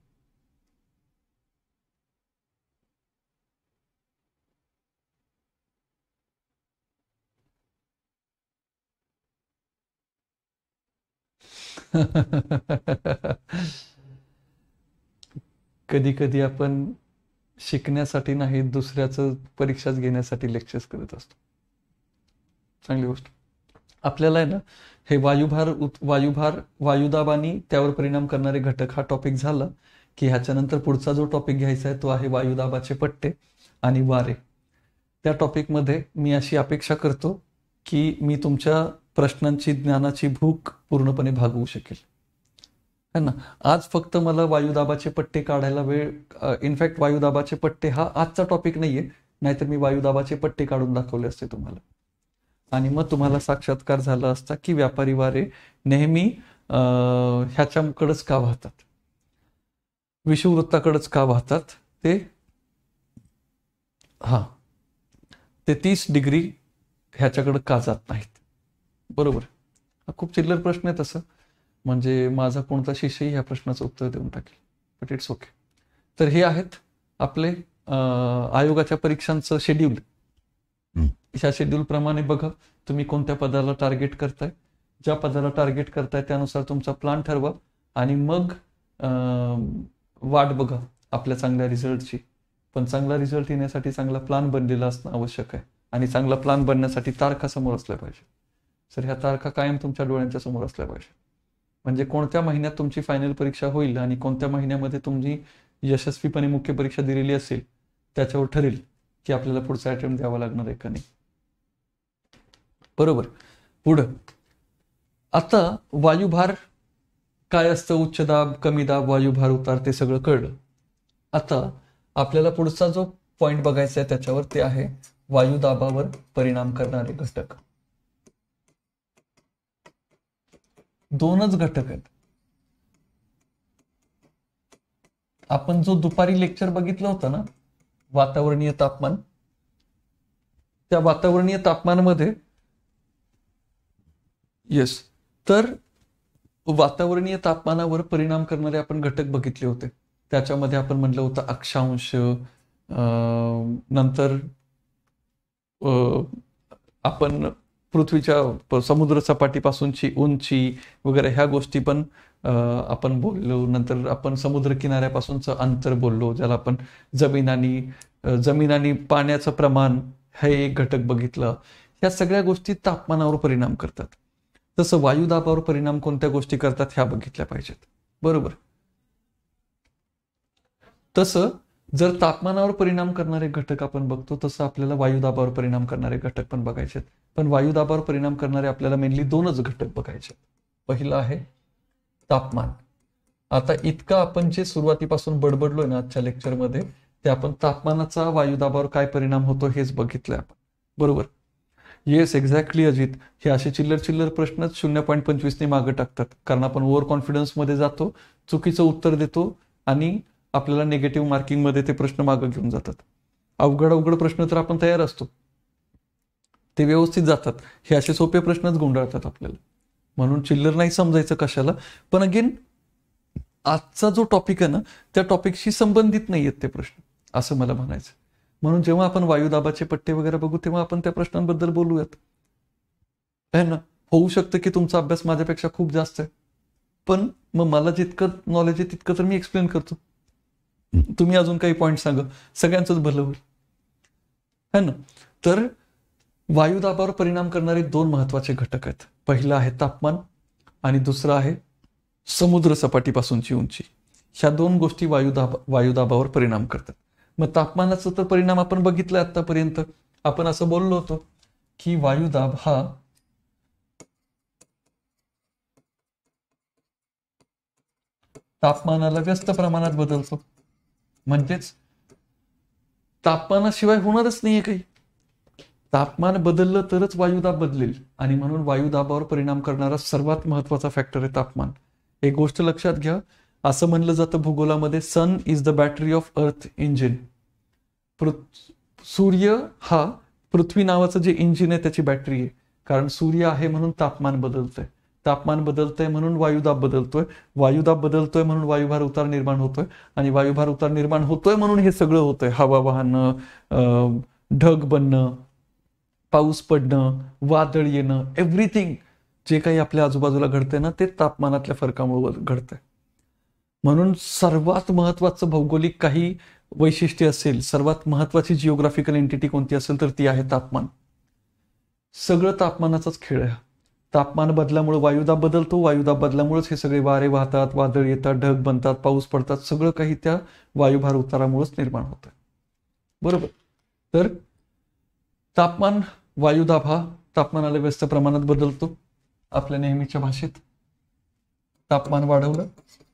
कधी कधी आपण शिकण्यासाठी नाही, दुसऱ्याचं परीक्षाच घेण्यासाठी लेक्चर्स करत असतो. चांगली गोष्ट. आपल्याला आहे ना हे वायुभार वायुभार वायुदाब आणि त्यावर परिणाम करणारे घटक हा टॉपिक झाला की ह्याच्यानंतर पुढचा जो टॉपिक घ्यायचा आहे तो आहे वायुदाबाचे पट्टे आणि वारे. त्या टॉपिकमध्ये मी अशी अपेक्षा करतो की मी तुमच्या प्रश्नांची, ज्ञानाची भूक पूर्णपणे भागवू शकेल, है ना. आज फक्त मला वायुदाबाचे पट्टे काढायला वेळ, इनफॅक्ट वायुदाबाचे पट्टे हा आजचा टॉपिक नाहीये, नाहीतर मी वायुदाबाचे पट्टे काढून दाखवले असते तुम्हाला. आणि मग तुम्हाला साक्षात्कार झाला असता की व्यापारी वारे नेहमी अं, ह्याच्याकडेच का वाहतात, विषुववृत्ताकडेच का वाहतात, ते हा ते तीस डिग्री ह्याच्याकडे का जात नाहीत. बरोबर. हा खूप चिल्लर प्रश्न आहे तसं, म्हणजे माझा कोणता शिष्यही ह्या प्रश्नाचं उत्तर देऊन टाकेल, बट इट्स ओके. तर हे आहेत आपले अं, आयोगाच्या परीक्षांचं शेड्यूल. ह्या शेड्यूल प्रमाणे बघा तुम्ही कोणत्या पदाला टार्गेट करताय, ज्या पदाला टार्गेट करताय त्यानुसार तुमचा प्लान ठरवा आणि मग अं, वाट बघा आपल्या चांगल्या रिझल्टची. पण चांगला रिझल्ट येण्यासाठी चांगला प्लान बनलेला असणं आवश्यक आहे, आणि चांगला प्लान बनण्यासाठी तारखा समोर असल्या पाहिजे. तर ह्या तारखा कायम तुमच्या डोळ्यांच्या समोर असल्या पाहिजे. म्हणजे कोणत्या महिन्यात तुमची फायनल परीक्षा होईल आणि कोणत्या महिन्यामध्ये तुम्ही यशस्वीपणे मुख्य परीक्षा दिलेली असेल त्याच्यावर ठरेल की आपल्याला पुढचा अटेम्प्ट द्यावा लागणार आहे का नाही. बरोबर. पुढं आता वायुभार काय असतं, उच्च दाब, कमी दाब, वायुभार, उतार, ते सगळं कळलं. आता आपल्याला पुढचा जो पॉइंट बघायचा आहे त्याच्यावर ते आहे वायुदाबावर परिणाम करणारे घटक. दोनच घटक आहेत. आपण जो दुपारी लेक्चर बघितलं होतं ना, वातावरणीय तापमान, त्या वातावरणीय तापमानामध्ये येस तर वातावरणीय तापमानावर परिणाम करणारे आपण घटक बघितले होते. त्याच्यामध्ये आपण म्हटलं होतं अक्षांश, नंतर आपण पृथ्वीच्या समुद्र सपाटीपासूनची उंची वगैरे ह्या गोष्टी पण आपण बोललो. नंतर आपण समुद्र किनाऱ्यापासूनचं अंतर बोललो, ज्याला आपण जमीन आणि जमीन आणि पाण्याचं प्रमाण हे एक घटक बघितलं. ह्या सगळ्या गोष्टी तापमानावर परिणाम करतात. तसं वायुदाबावर परिणाम कोणत्या गोष्टी करतात ह्या बघितल्या पाहिजेत. बरोबर. तसं जर तापमानावर परिणाम करणारे घटक आपण बघतो तसं आपल्याला वायुदाबावर परिणाम करणारे घटक पण बघायचे. पण वायुदाबावर परिणाम करणारे आपल्याला मेनली दोनच घटक बघायचे. पहिलं आहे तापमान. आता इतकं आपण जे सुरुवातीपासून बडबडलोय ना आजच्या लेक्चरमध्ये, ते आपण तापमानाचा वायुदाबावर काय परिणाम होतो हेच बघितलंय आपण. बरोबर. Yes, exactly Ajit. हे असे चिल्लर चिल्लर प्रश्नच शून्य पॉईंट पंचवीसने मागे टाकतात, कारण आपण ओव्हर कॉन्फिडन्समध्ये जातो, चुकीचं उत्तर देतो आणि आपल्याला निगेटिव्ह मार्किंगमध्ये ते प्रश्न मागे घेऊन जातात. अवघड अवघड प्रश्न तर आपण तयार असतो, ते व्यवस्थित जातात. हे असे सोपे प्रश्नच गुंडाळतात आपल्याला. म्हणून चिल्लर नाही समजायचं कशाला. पण अगेन आजचा जो टॉपिक आहे ना त्या टॉपिकशी संबंधित नाही आहेत ते प्रश्न, असं मला म्हणायचं. म्हणून जेव्हा आपण वायुदाबाचे पट्टे वगैरे बघू तेव्हा आपण त्या प्रश्नांबद्दल बोलूयात, है ना. होऊ शकतं की तुमचा अभ्यास माझ्यापेक्षा खूप जास्त आहे, पण मग मला जितकं नॉलेज आहे तितकं तर मी एक्सप्लेन करतो. तुम्ही अजून काही पॉईंट सांगा, सगळ्यांचंच भलं होईल, है ना. तर वायुदाबावर परिणाम करणारे दोन महत्वाचे घटक आहेत. पहिलं आहे तापमान आणि दुसरं आहे समुद्र सपाटीपासूनची उंची. ह्या दोन गोष्टी वायुदाब वायुदाबावर परिणाम करतात. मग तापमानाचा तर परिणाम आपण बघितला आतापर्यंत. आपण असं बोललो होतो की वायुदाब हा तापमानाला व्यस्त प्रमाणात बदलतो. म्हणजेच तापमानाशिवाय होणारच नाहीये काही. तापमान बदललं तरच वायुदाब बदलेल, आणि म्हणून वायुदाबावर परिणाम करणारा सर्वात महत्वाचा फॅक्टर आहे तापमान. एक गोष्ट लक्षात घ्या, असं म्हणलं जातं भूगोलामध्ये, sun is the battery of earth engine. सूर्य हा पृथ्वी नावाचं जे इंजिन आहे त्याची बॅटरी आहे. कारण सूर्य आहे म्हणून तापमान बदलतंय, तापमान बदलतंय म्हणून वायुदाब बदलतोय, वायुदाब बदलतोय म्हणून वायुभार उतार निर्माण होतोय, आणि वायुभार उतार निर्माण होतोय म्हणून हे सगळं होतंय. हवा वाहनं, ढग बनणं, पाऊस पडणं, वादळ येणं, एव्हरीथिंग जे काही आपल्या आजूबाजूला घडतंय ना ते तापमानातल्या फरकामुळे घडतंय. म्हणून सर्वात महत्वाचं भौगोलिक काही वैशिष्ट्य असेल, सर्वात महत्वाची जिओग्राफिकल एंटिटी कोणती असेल तर ती आहे तापमान. सगळं तापमानाचाच खेळ आहे. तापमान बदलामुळे वायुदाब बदलतो, वायुदाब बदलामुळेच हे सगळे वारे वाहतात, वादळ येतात, ढग बनतात, पाऊस पडतात, सगळं काही त्या वायुभार उतारामुळेच निर्माण होतं. बरोबर. तर तापमान, वायुदाब हा तापमानाला व्यस्त प्रमाणात बदलतो. आपल्या नेहमीच्या भाषेत तापमान वाढवलं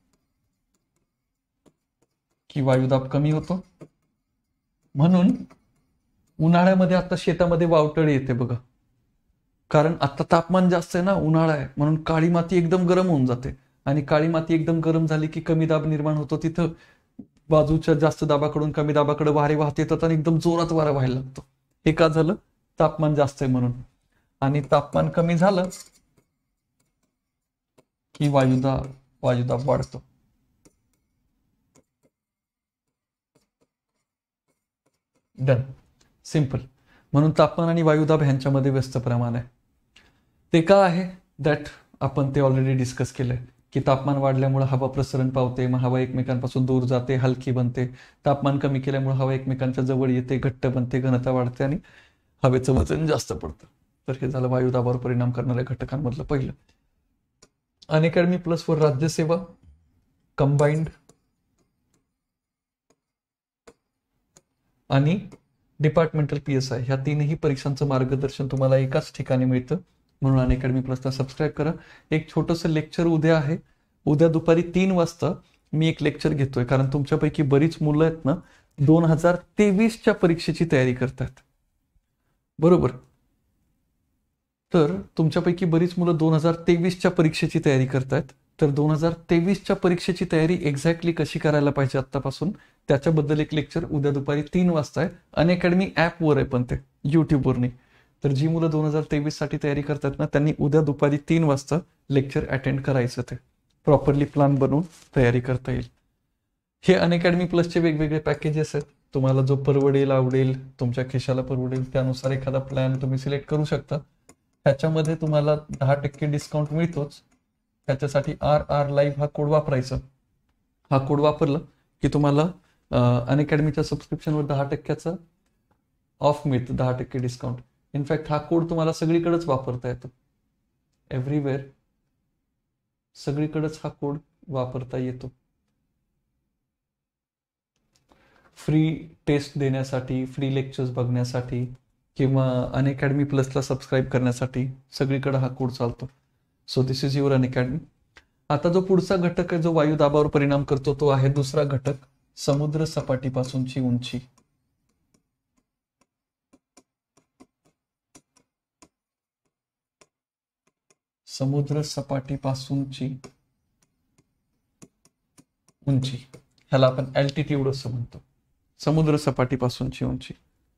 की वायुदाब कमी होतो. म्हणून उन्हाळ्यामध्ये आता शेतामध्ये वावटळी येते बघा, कारण आता तापमान जास्त आहे ना, उन्हाळा आहे, म्हणून काळी माती एकदम गरम होऊन जाते आणि काळी माती एकदम गरम झाली की कमी दाब निर्माण होतो, तिथं बाजूच्या जास्त दाबाकडून कमी दाबाकडे वारे वाहत येतात आणि एकदम जोरात वारा व्हायला लागतो. हे का झालं? तापमान जास्त आहे म्हणून. आणि तापमान कमी झालं की वायुदाब वायुदाब वाढतो. Done, simple. म्हणून तापमान आणि वायुदाब ह्यांच्यामध्ये व्यस्त प्रमाण आहे. ते का आहे? दॅट आपण ते ऑलरेडी डिस्कस केलंय की तापमान वाढल्यामुळे हवा प्रसरण पावते, मग हवा एकमेकांपासून दूर जाते, हलकी बनते. तापमान कमी केल्यामुळे हवा एकमेकांच्या जवळ येते, घट्ट बनते, घनता वाढते आणि हवेचं वजन जास्त पडतं. तर हे झालं वायुदाबावर परिणाम करणाऱ्या घटकांमधलं पहिलं. Unacademy plus for Rajyaseva, combined आणि डिपार्टमेंटल पी एस आय ह्या तीनही परीक्षांचं मार्गदर्शन तुम्हाला एकाच ठिकाणी मिळतं. म्हणून अनअकॅडमी प्लसला सबस्क्राईब करा. एक छोटंसं लेक्चर उद्या आहे. उद्या दुपारी तीन वाजता मी एक लेक्चर घेतोय, कारण तुमच्यापैकी बरीच मुलं आहेत ना दोन हजार तेवीसच्या परीक्षेची तयारी करतात, बरोबर? तर तुमच्यापैकी बरीच मुलं दोन हजार तेवीसच्या परीक्षेची तयारी करतायत. तर दोन हजार तेवीसच्या परीक्षेची तयारी एक्झॅक्टली कशी करायला पाहिजे आत्तापासून, त्याच्याबद्दल एक लेक्चर उद्या दुपारी तीन वाजता आहे. अनअकॅडमी ॲपवर आहे, पण ते युट्यूबवरनी. तर जी मुलं दोन हजार तेवीस साठी तयारी करतात ना, त्यांनी उद्या दुपारी तीन वाजता लेक्चर अटेंड करायचं. ते प्रॉपरली प्लॅन बनवून तयारी करता येईल. हे अनअकॅडमी प्लसचे वेगवेगळे पॅकेजेस आहेत. तुम्हाला जो परवडेल, आवडेल, तुमच्या खिशाला परवडेल त्यानुसार एखादा प्लॅन तुम्ही सिलेक्ट करू शकता. ह्याच्यामध्ये तुम्हाला दहा टक्के डिस्काउंट मिळतोच. त्याच्यासाठी आर आर लाईव्ह हा कोड वापरायचा. हा कोड वापरला की तुम्हाला अनअकॅडमीच्या सबस्क्रिप्शनवर दहा टक्क्याचा ऑफ मिळतं, दहा टक्के डिस्काउंट. इनफॅक्ट हा कोड तुम्हाला सगळीकडेच वापरता येतो, एव्हरीवेअर, सगळीकडेच हा कोड वापरता येतो. फ्री टेस्ट देण्यासाठी, फ्री लेक्चर्स बघण्यासाठी किंवा अनअकॅडमी प्लसला सबस्क्राईब करण्यासाठी सगळीकडे हा कोड चालतो. So this is your Unacademy. आता जो पुढचा घटक आहे जो वायुदाबावर परिणाम करतो तो आहे दुसरा घटक, समुद्र सपाटीपासूनची उंची. समुद्र सपाटीपासूनची उंची, ह्याला आपण अल्टिट्यूड असं म्हणतो. समुद्र सपाटीपासूनची उंची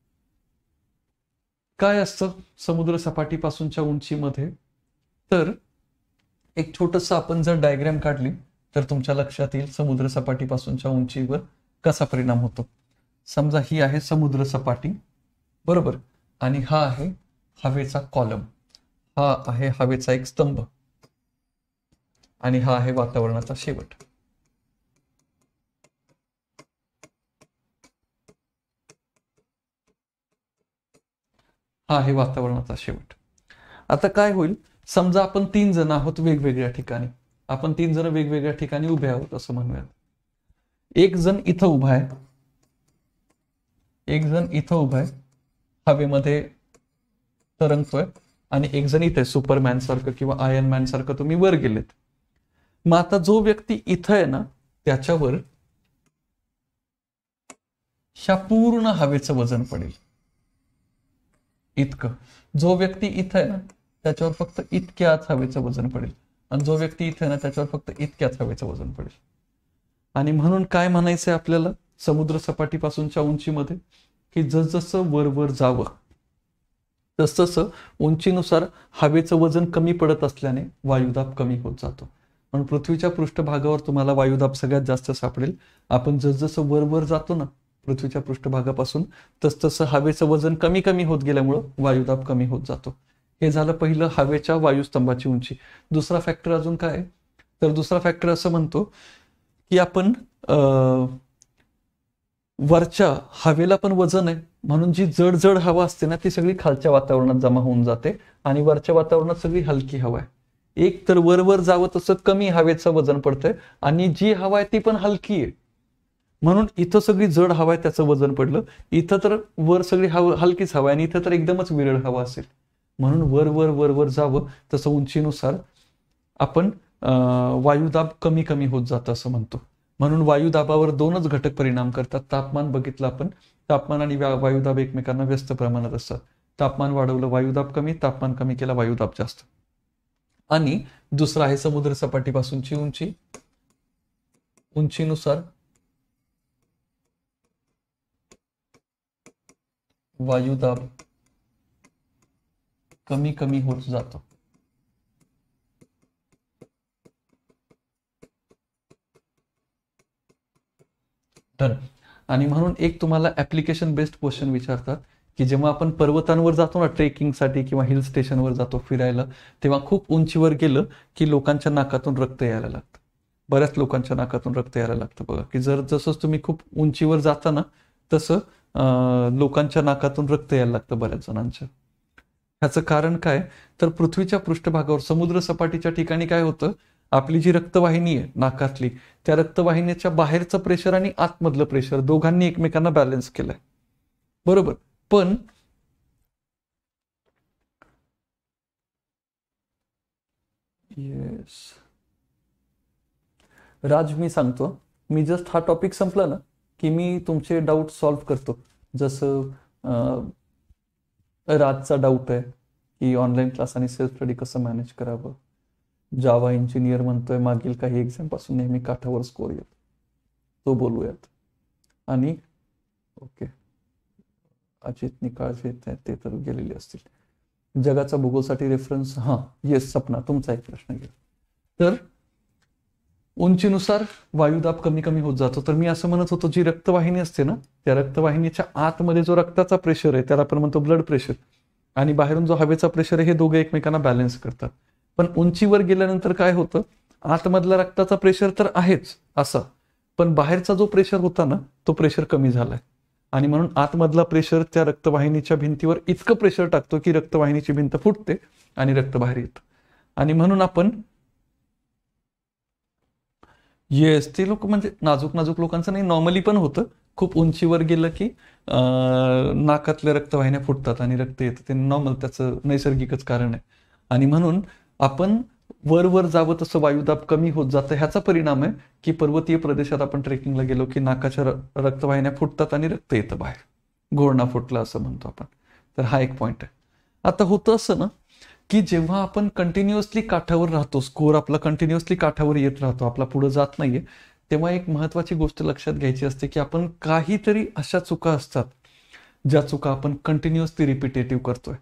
काय असतं समुद्र सपाटीपासूनच्या उंचीमध्ये? तर एक छोटंसं आपण जर डायग्राम काढली तर तुमच्या लक्षात येईल समुद्र सपाटीपासूनच्या उंचीवर कसा परिणाम होतो. समजा ही आहे समुद्र सपाटी, बरोबर, आणि हा आहे हवेचा कॉलम, हा आहे हवेचा एक स्तंभ, आणि हा आहे वातावरणाचा शेवट. हा आहे वातावरणाचा शेवट. आता काय होईल, समजा आपण तीन जण आहोत वेगवेगळ्या ठिकाणी. आपण तीन जण वेगवेगळ्या ठिकाणी उभे आहोत असं म्हणूयात. एक जण इथं उभा आहे, एक जण इथं उभा आहे, हवेमध्ये तरंगतोय, आणि एक जण इथे सुपरमॅन सारखं किंवा आयर्न मॅन सारखं तुम्ही वर गेलेत. मग आता जो व्यक्ती इथं आहे ना त्याच्यावर ह्या पूर्ण हवेचं वजन पडेल इतकं. जो व्यक्ती इथं आहे ना त्याच्यावर फक्त इतक्याच हवेचं वजन पडेल, आणि जो व्यक्ती इथे ना त्याच्यावर फक्त इतक्याच हवेचं वजन पडेल. आणि म्हणून काय म्हणायचंय आपल्याला समुद्र सपाटीपासूनच्या उंचीमध्ये, की जसजसं वर वर जावं तसतसं उंचीनुसार हवेचं वजन कमी पडत असल्याने वायुदाब कमी होत जातो. म्हणून पृथ्वीच्या पृष्ठभागावर तुम्हाला वायुदाब सगळ्यात जास्त सापडेल. आपण जसजसं वर वर जातो ना पृथ्वीच्या पृष्ठभागापासून तसतसं हवेचं वजन कमी कमी होत गेल्यामुळं वायुदाब कमी होत जातो. हे झालं पहिलं हवेच्या वायुस्तंभाची उंची. दुसरा फॅक्टर अजून काय आहे, तर दुसरा फॅक्टर असं म्हणतो की आपण वरच्या हवेला पण वजन आहे, म्हणून जी जड जड हवा असते ना ती सगळी खालच्या वातावरणात जमा होऊन जाते, आणि वरच्या वातावरणात सगळी हलकी हवा आहे. एक तर वर वर जावं तसं कमी हवेचं वजन पडतंय, आणि जी हवा आहे ती पण हलकी आहे, म्हणून इथं सगळी जड हवा आहे त्याचं वजन पडलं. इथं तर वर सगळी हवा हलकीच हवा आहे, आणि इथं तर एकदमच विरळ हवा असेल. म्हणून वर वर वर वर जावं तसं उंचीनुसार आपण वायुदाब कमी कमी होत जातं असं म्हणतो. म्हणून वायुदाबावर दोनच घटक परिणाम करतात. तापमान बघितलं आपण, तापमान आणि वायुदाब एकमेकांना व्यस्त प्रमाणात असतात. तापमान वाढवलं वायुदाब कमी, तापमान कमी केला वायुदाब जास्त. आणि दुसरा आहे समुद्र सपाटीपासूनची उंची, उंचीनुसार वायुदाब कमी कमी होत जातो. तर आणि म्हणून एक तुम्हाला ऍप्लिकेशन बेस्ड क्वेश्चन विचारतात की जेव्हा आपण पर्वतांवर जातो ना ट्रेकिंगसाठी किंवा हिल स्टेशनवर जातो फिरायला, तेव्हा खूप उंचीवर गेलं की लोकांच्या नाकातून रक्त यायला लागतं. बऱ्याच लोकांच्या नाकातून रक्त यायला लागतं बघा, की जर जसं तुम्ही खूप उंचीवर जाता ना तसं लोकांच्या नाकातून रक्त यायला लागतं बऱ्याच जणांच्या. ह्याचं कारण काय, तर पृथ्वीच्या पृष्ठभागावर समुद्र सपाटीच्या ठिकाणी काय होतं, आपली जी रक्तवाहिनी आहे नाकातली, त्या रक्तवाहिनीच्या बाहेरचं प्रेशर आणि आतमधलं प्रेशर दोघांनी एकमेकांना बॅलन्स केलंय, बरोबर. पण येस राज, मी सांगतो, मी जस्ट हा टॉपिक संपला ना की मी तुमचे डाऊट सॉल्व्ह करतो. जसं राजचा डाऊट आहे की ऑनलाईन क्लास आणि सेल्फ स्टडी कसं मॅनेज करावं. जावा इंजिनियर म्हणतोय मागील काही एक्झाम पासून नेहमी काठावर स्कोर येतो, तो बोलूयात. आणि ओके अजित निकाळजे ते तर गेलेले असतील. जगाचा भूगोलसाठी रेफरन्स, हां येस सपना तुमचा एक प्रश्न घ्या. तर उंचीनुसार वायुदाब कमी कमी होत जातो. तर मी असं म्हणत होतो, जी रक्तवाहिनी असते ना त्या रक्तवाहिनीच्या आतमध्ये जो रक्ताचा प्रेशर आहे त्याला आपण म्हणतो ब्लड प्रेशर, आणि बाहेरून जो हवेचा प्रेशर आहे हे दोघे एकमेकांना बॅलन्स करतात. पण उंचीवर गेल्यानंतर काय होतं, आतमधला रक्ताचा प्रेशर तर आहेच असा, पण बाहेरचा जो प्रेशर होता ना तो प्रेशर कमी झालाय. आणि म्हणून आतमधला प्रेशर त्या रक्तवाहिनीच्या भिंतीवर इतकं प्रेशर टाकतो की रक्तवाहिनीची भिंत फुटते आणि रक्त बाहेर येतं. आणि म्हणून आपण येस ते लोक म्हणजे नाजूक नाजूक लोकांचं नाही, नॉर्मली पण होतं, खूप उंचीवर गेलं की नाकातल्या रक्तवाहिन्या फुटतात आणि रक्त येतं, ते नॉर्मल, त्याचं नैसर्गिकच कारण आहे. आणि म्हणून आपण वर वर जावं तसं वायुदाब कमी होत जातं. ह्याचा परिणाम आहे की पर्वतीय प्रदेशात आपण ट्रेकिंगला गेलो की नाकाच्या रक्तवाहिन्या फुटतात आणि रक्त येतं बाहेर, घोळणा फुटला असं म्हणतो आपण. तर हा एक पॉईंट आहे. आता होतं असं ना की जेव्हा आपण कंटिन्युअसली काठावर राहतो, स्कोर आपला कंटिन्युअसली काठावर येत राहतो, आपला पुढे जात नाहीये, तेव्हा एक महत्वाची गोष्ट लक्षात घ्यायची असते की आपण काहीतरी अशा चुका असतात ज्या चुका आपण कंटिन्युअसली रिपिटेटिव्ह करतोय.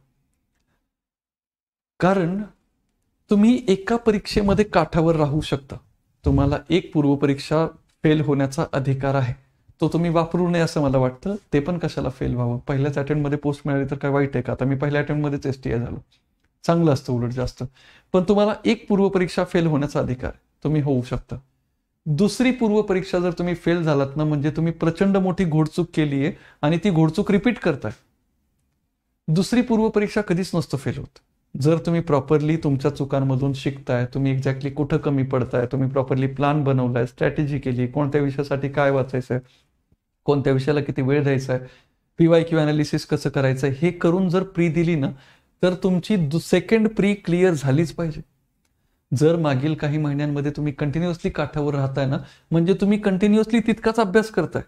कारण तुम्ही एका परीक्षेमध्ये काठावर राहू शकता, तुम्हाला एक पूर्वपरीक्षा फेल होण्याचा अधिकार आहे, तो तुम्ही वापरू नये असं मला वाटतं. ते पण कशाला फेल व्हावं, पहिल्याच अटेम्प्टमध्ये पोस्ट मिळाली तर काय वाईट आहे का. आता मी पहिल्या अटेम्प्टमध्येच एस टी आय झालो, चांगलं असतं उलट जास्त. पण तुम्हाला एक पूर्वपरीक्षा फेल होण्याचा अधिकार तुम्ही होऊ शकता. दुसरी पूर्वपरीक्षा जर तुम्ही फेल झालात ना म्हणजे तुम्ही प्रचंड मोठी घोडचूक केली आहे आणि ती घोडचूक रिपीट करताय. दुसरी पूर्वपरीक्षा कधीच नसतं फेल होत जर तुम्ही प्रॉपरली तुमच्या चुकांमधून शिकताय, तुम्ही एक्झॅक्टली कुठं कमी पडताय, तुम्ही प्रॉपरली प्लॅन बनवलाय, स्ट्रॅटेजी केली, कोणत्या विषयासाठी काय वाचायचंय, कोणत्या विषयाला किती वेळ द्यायचा आहे, पीवाय क्यू अनालिसिस कसं करायचंय, हे करून जर प्री दिली ना तर तुमची सेकंड प्री क्लिअर झालीच पाहिजे. जर मागील काही महिन्यांमध्ये तुम्ही कंटिन्युअसली काठावर राहताय ना म्हणजे तुम्ही कंटिन्युअसली तितकाच अभ्यास करताय.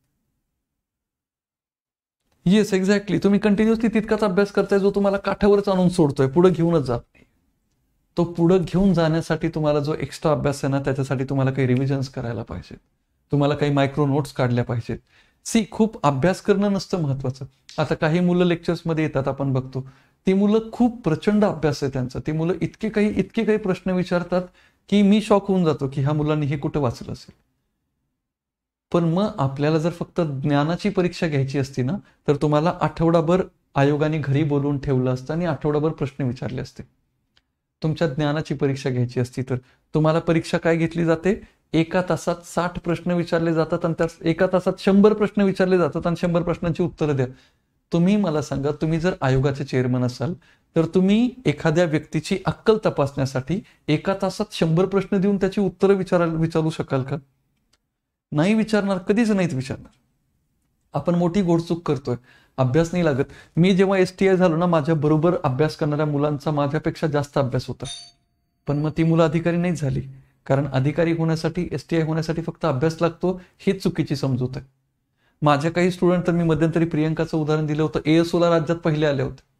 येस एक्झॅक्टली, तुम्ही कंटिन्युअसली तितकाच अभ्यास करताय जो तुम्हाला काठावरच आणून सोडतोय, पुढे घेऊनच जात नाही. तो पुढे घेऊन जाण्यासाठी तुम्हाला जो एक्स्ट्रा अभ्यास आहे ना त्याच्यासाठी तुम्हाला काही रिव्हिजन्स करायला पाहिजे, तुम्हाला काही मायक्रो नोट्स काढल्या पाहिजेत. सी खूप अभ्यास करणं नसतं महत्वाचं. आता काही मुलं लेक्चर्समध्ये येतात, आपण बघतो ती मुलं खूप प्रचंड अभ्यास आहे त्यांचा, ती मुलं इतके काही इतके काही प्रश्न विचारतात की मी शॉक होऊन जातो की ह्या मुलांनी हे कुठं वाचलं असेल. पण मग आपल्याला जर फक्त ज्ञानाची परीक्षा घ्यायची असती ना तर तुम्हाला आठवडाभर आयोगाने घरी बोलवून ठेवलं असतं आणि आठवडाभर प्रश्न विचारले असते. तुमच्या ज्ञानाची परीक्षा घ्यायची असती तर तुम्हाला परीक्षा काय घेतली जाते, एका तासात साठ प्रश्न विचारले जातात आणि त्या एका तासात शंभर प्रश्न विचारले जातात आणि शंभर प्रश्नांची उत्तरं द्या. तुम्ही मला सांगा, तुम्ही जर आयोगाचे चेअरमन असाल तर तुम्ही एखाद्या व्यक्तीची अक्कल तपासण्यासाठी एका तासात शंभर प्रश्न देऊन त्याची उत्तरं विचारायला विचारू शकाल का? नाही विचारणार, कधीच नाहीत विचारणार. आपण मोठी घोडचूक करतोय, अभ्यास नाही लागत. मी जेव्हा एस टी आय झालो ना माझ्या बरोबर अभ्यास करणाऱ्या मुलांचा माझ्यापेक्षा जास्त अभ्यास होता, पण मग ती मुलं अधिकारी नाही झाली. कारण अधिकारी होण्यासाठी, एस टी आय होण्यासाठी फक्त अभ्यास लागतो, हेच चुकीची समजूत आहे. माझ्या काही स्टुडंट, तर मी मध्यंतरी प्रियंकाचं उदाहरण दिलं होतं, एएसओला राज्यात पहिले आले होते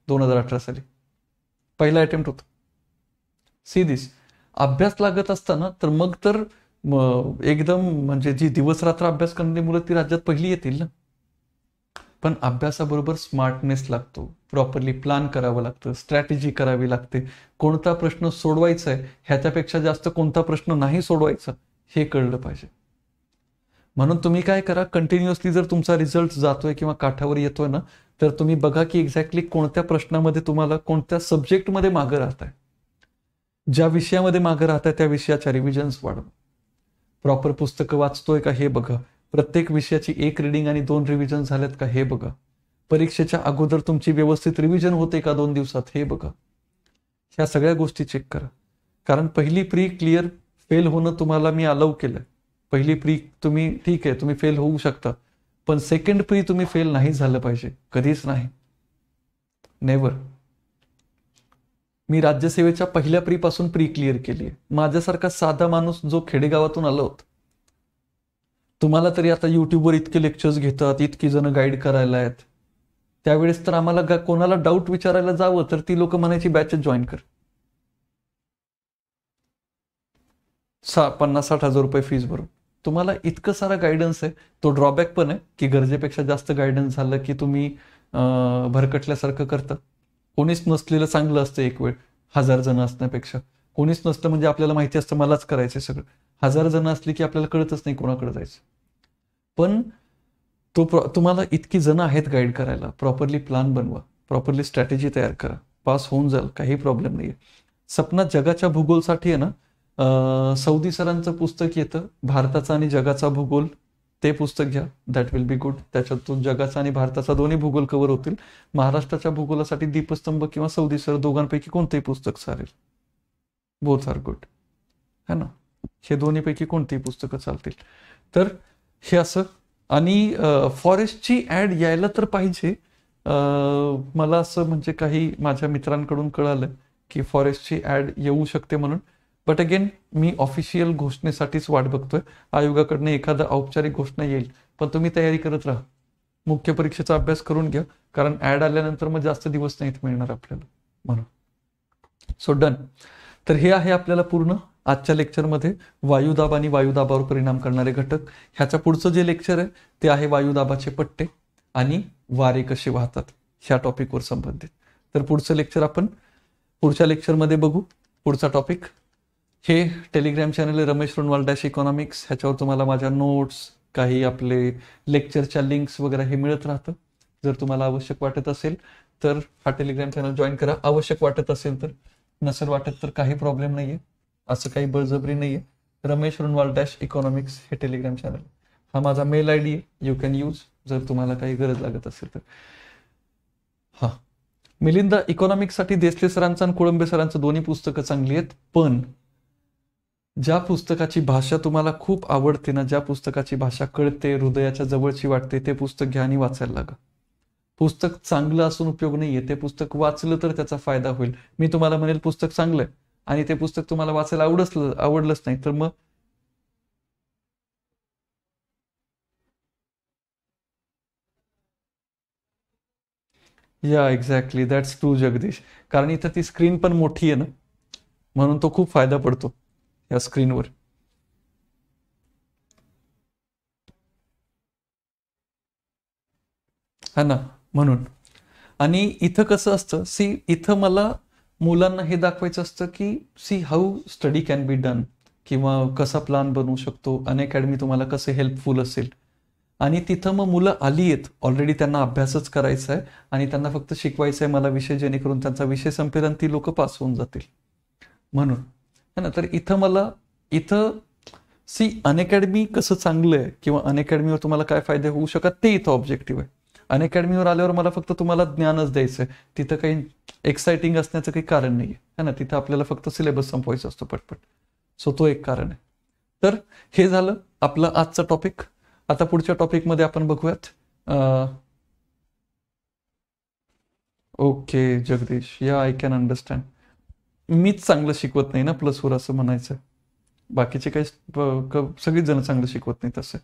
दोन हजार अठरा साली पहिला अटेम्प्ट होता. See this. अभ्यास लागत असताना तर मग तर एकदम म्हणजे जी दिवस रात्र अभ्यास करणारी मुलं ती राज्यात पहिली येतील ना. पण अभ्यासाबरोबर स्मार्टनेस लागतो, प्रॉपरली प्लॅन करावं लागतं, स्ट्रॅटेजी करावी लागते, कोणता प्रश्न सोडवायचा आहे ह्याच्यापेक्षा जास्त कोणता प्रश्न नाही सोडवायचा हे कळलं पाहिजे. म्हणून तुम्ही काय करा, कंटिन्युअसली जर तुमचा रिझल्ट जातोय किंवा काठावर येतोय ना, तर तुम्ही बघा की एक्झॅक्टली कोणत्या प्रश्नामध्ये तुम्हाला कोणत्या सब्जेक्टमध्ये मागं राहताय. ज्या विषयामध्ये मागं राहताय त्या विषयाच्या रिव्हिजन्स वाढवा. प्रॉपर पुस्तकं वाचतोय का हे बघा. प्रत्येक विषयाची एक रिडिंग आणि दोन रिव्हिजन झाल्यात का हे बघा. परीक्षेच्या अगोदर तुमची व्यवस्थित रिव्हिजन होते का दोन दिवसात हे बघा. ह्या सगळ्या गोष्टी चेक करा. कारण पहिली प्री क्लिअर फेल होणं तुम्हाला मी अलाउ केलंय. पहिली प्री तुम्ही ठीक आहे, तुम्ही फेल होऊ शकता, पण सेकंड प्री तुम्ही फेल नाही झालं पाहिजे, कधीच नाही, नेव्हर. मी राज्यसेवेच्या पहिल्या प्री पासून प्री क्लिअर केली आहे. माझ्यासारखा साधा माणूस जो खेडेगावातून आला होता, तुम्हाला तरी आता युट्यूबवर इतके लेक्चर्स घेतात, इतकी जण गाईड करायला आहेत, त्यावेळेस तर आम्हाला कोणाला डाऊट विचारायला जावं तर ती लोक म्हणायची बॅचेस जॉईन कर. सा पन्नास साठ हजार रुपये फीस भरून तुम्हाला इतकं सारा गायडन्स आहे. तो ड्रॉबॅक पण आहे की गरजेपेक्षा जास्त गायडन्स झालं की तुम्ही भरकटल्यासारखं करता. कोणीच नसलेलं चांगलं असतं एक वेळ, हजार जण असण्यापेक्षा. कोणीच नसतं म्हणजे आपल्याला माहिती असतं मलाच करायचं सगळं. हजार जण असली की आपल्याला कळतच नाही कोणाकडे जायचं. पण तो तुम्हाला इतकी जण आहेत गाईड करायला, प्रॉपरली प्लॅन बनवा, प्रॉपरली स्ट्रॅटेजी तयार करा, पास होऊन जाल, काही प्रॉब्लेम नाही आहे. सपना जगाच्या भूगोलसाठी आहे ना, सौदी सरांचं पुस्तक येतं भारताचा आणि जगाचा भूगोल, ते पुस्तक घ्या, दॅट विल बी गुड. त्याच्यातून जगाचा आणि भारताचा दोन्ही भूगोल कव्हर होतील. महाराष्ट्राच्या भूगोलासाठी दीपस्तंभ किंवा सौदी सर दोघांपैकी कोणतेही पुस्तक चालेल, बोथ आर गुड, है ना. हे दोन्हीपैकी कोणतीही पुस्तकं चालतील. तर हे असं. आणि फॉरेस्टची ॲड यायला तर पाहिजे. मला असं म्हणजे काही माझ्या मित्रांकडून कळालं की फॉरेस्टची ॲड येऊ शकते म्हणून. बट अगेन मी ऑफिशियल घोषणेसाठीच वाट बघतोय. आयोगाकडनं एखादा औपचारिक घोषणा येईल, पण तुम्ही तयारी करत राहा, मुख्य परीक्षेचा अभ्यास करून घ्या, कारण ॲड आल्यानंतर मग जास्त दिवस नाहीत मिळणार आपल्याला म्हणून. So done. तर हे आहे आपल्याला पूर्ण आजच्या लेक्चरमध्ये वायुदाब आणि वायुदाबावर परिणाम करणारे घटक. ह्याच्या पुढचं जे लेक्चर आहे ते आहे वायुदाबाचे पट्टे आणि वारे कसे वाहतात ह्या टॉपिकवर संबंधित. तर पुढचं लेक्चर आपण पुढच्या लेक्चरमध्ये बघू. पुढचा टॉपिक हे टेलिग्राम चॅनल आहे रमेश रुणवाल डॅश इकॉनॉमिक्स. ह्याच्यावर तुम्हाला माझ्या नोट्स, काही आपले लेक्चरच्या लिंक्स वगैरे हे मिळत राहतं. जर तुम्हाला आवश्यक वाटत असेल तर हा टेलिग्राम चॅनल जॉईन करा. आवश्यक वाटत असेल तर, नसेल वाटत तर काही प्रॉब्लेम नाहीये, असं काही बळजबरी नाहीये. रमेश रुणवाल डॅश इकॉनॉमिक्स हे टेलिग्राम चॅनल, हा माझा मेल आय डी आहे, यू कॅन यूज जर तुम्हाला काही गरज लागत असेल तर. हा मिलिंद, इकॉनॉमिक्ससाठी देसले सरांचं आणि कोळंबे सरांचं दोन्ही पुस्तकं चांगली आहेत, पण ज्या पुस्तकाची भाषा तुम्हाला खूप आवडते ना, ज्या पुस्तकाची भाषा कळते, हृदयाच्या जवळची वाटते, ते पुस्तक घ्या आणि वाचायला लागा. पुस्तक चांगलं असून उपयोग नाहीये, ते पुस्तक वाचलं तर त्याचा फायदा होईल. मी तुम्हाला म्हणेल पुस्तक चांगलं आहे आणि ते पुस्तक तुम्हाला वाचायला आवडच आवडलंच नाही तर मग या एक्झॅक्टली दॅट्स ट्रू जगदीश. कारण इथं ती स्क्रीन पण मोठी आहे ना, म्हणून तो खूप फायदा पडतो या स्क्रीनवर. हा ना, म्हणून. आणि इथं कसं असतं, सी इथं मला मुलांना हे दाखवायचं असतं की see how study can be done, किंवा कसा प्लॅन बनवू शकतो, अनअकॅडमी तुम्हाला कसं हेल्पफुल असेल. आणि तिथं मग मुलं आली आहेत ऑलरेडी, त्यांना अभ्यासच करायचा आहे आणि त्यांना फक्त शिकवायचं आहे मला विषय, जेणेकरून त्यांचा विषय संपेल आणि ती लोक पास होऊन जातील म्हणून, है ना. तर इथं मला इथं सी अनअकॅडमी कसं चांगलं आहे किंवा अनअकॅडमीवर तुम्हाला काय फायदे होऊ शकतात ते इथं ऑब्जेक्टिव्ह आहे. अनअकॅडमीवर आल्यावर मला फक्त तुम्हाला ज्ञानच द्यायचं आहे, तिथं काही एक्साइटिंग असण्याचं काही कारण नाही आहे ना. तिथं आपल्याला फक्त सिलेबस संपवायचा असतो पटपट. सो तो एक कारण आहे. तर हे झालं आपलं आजचं टॉपिक. आता पुढच्या टॉपिकमध्ये आपण बघूयात. ओके जगदीश, या आय कॅन अंडरस्टँड. मीच चांगलं शिकवत नाही ना प्लसवर, असं म्हणायचं. बाकीचे काही सगळीच जण चांगलं शिकवत नाही तसं.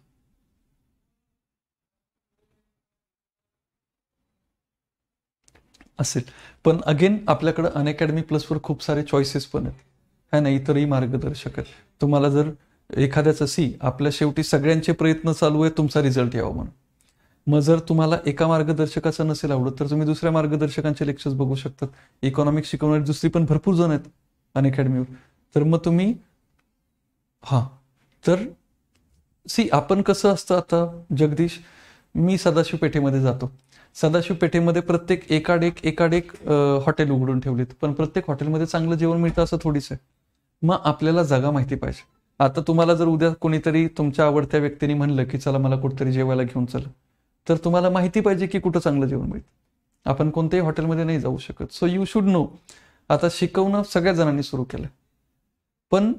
असेल. पण अगेन आपल्याकडे अनअकॅडमी प्लसवर खूप सारे चॉईसेस पण आहेत, है ना, इतरही मार्गदर्शक आहेत. तुम्हाला जर एखाद्याचं सी आपल्या शेवटी सगळ्यांचे प्रयत्न चालू आहे तुमचा रिझल्ट यावा म्हणून. मग जर तुम्हाला एका मार्गदर्शकाचं नसेल आवडत तर तुम्ही दुसऱ्या मार्गदर्शकांचे लेक्चर्स बघू शकतात. इकॉनॉमिक्स शिकवणारी दुसरी पण भरपूर जण आहेत अनअकॅडमीवर. तर मग तुम्ही हां तर सी आपण कसं असतं आता जगदीश, मी सदाशिव पेठेमध्ये जातो. सदाशिव पेठेमध्ये प्रत्येक एकाड एक एकाड एक हॉटेल उघडून ठेवलीत, पण प्रत्येक हॉटेलमध्ये चांगलं जेवण मिळतं असं थोडीच आहे. मग आपल्याला जागा माहिती पाहिजे. आता तुम्हाला जर उद्या कोणीतरी तुमच्या आवडत्या व्यक्तीने म्हणलं की चला मला कुठेतरी जेवायला घेऊन चला, तर तुम्हाला माहिती पाहिजे की कुठं चांगलं जेवण मिळतं. आपण कोणत्याही हॉटेलमध्ये नाही जाऊ शकत. So you should know. आता शिकवणं सगळ्या जणांनी सुरू केलं, पण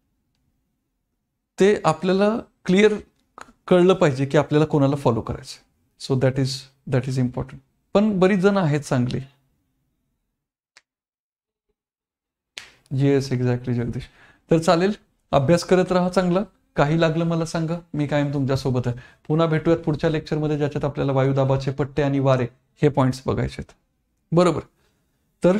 ते आपल्याला क्लिअर कळलं पाहिजे की आपल्याला कोणाला फॉलो करायचं. So that is that is important. पण बरीच जण आहेत चांगली. Yes exactly Jagdish. तर चालेल, अभ्यास करत राहा चांगला. काही लागलं मला सांगा, मी कायम तुमच्यासोबत आहे. पुन्हा भेटूयात पुढच्या लेक्चरमध्ये ज्याच्यात आपल्याला वायुदाबाचे पट्टे आणि वारे हे पॉईंट्स बघायचे आहेत. बरोबर. तर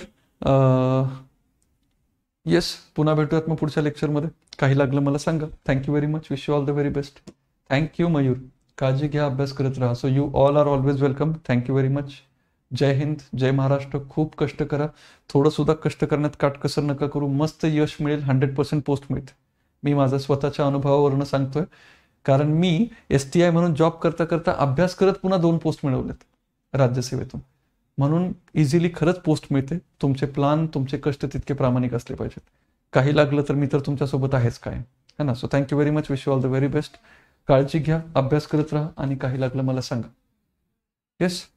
येस, पुन्हा भेटूयात मग पुढच्या लेक्चरमध्ये. काही लागलं मला सांगा. Thank you very much. Wish you all the very best. Thank you Mayur. काळजी घ्या, अभ्यास करत राहा. So you all are always welcome. Thank you very much. जय हिंद, जय महाराष्ट्र. खूप कष्ट करा. थोडं सुद्धा कष्ट करण्यात काटकसर नका करू. मस्त यश मिळेल. हंड्रेड पर्सेंट पोस्ट मिळते. मी माझ्या स्वतःच्या अनुभवावरून सांगतोय, कारण मी एस टी आय म्हणून जॉब करता करता अभ्यास करत पुन्हा दोन पोस्ट मिळवलेत राज्यसेवेतून. म्हणून इझिली खरंच पोस्ट मिळते. तुमचे प्लान, तुमचे कष्ट तितके प्रामाणिक असले पाहिजेत. काही लागलं तर मी तर तुमच्यासोबत आहेच काय, है ना. So thank you very much. Wish you all the very best. काळजी घ्या, अभ्यास करत राहा आणि काही लागलं मला सांगा. येस.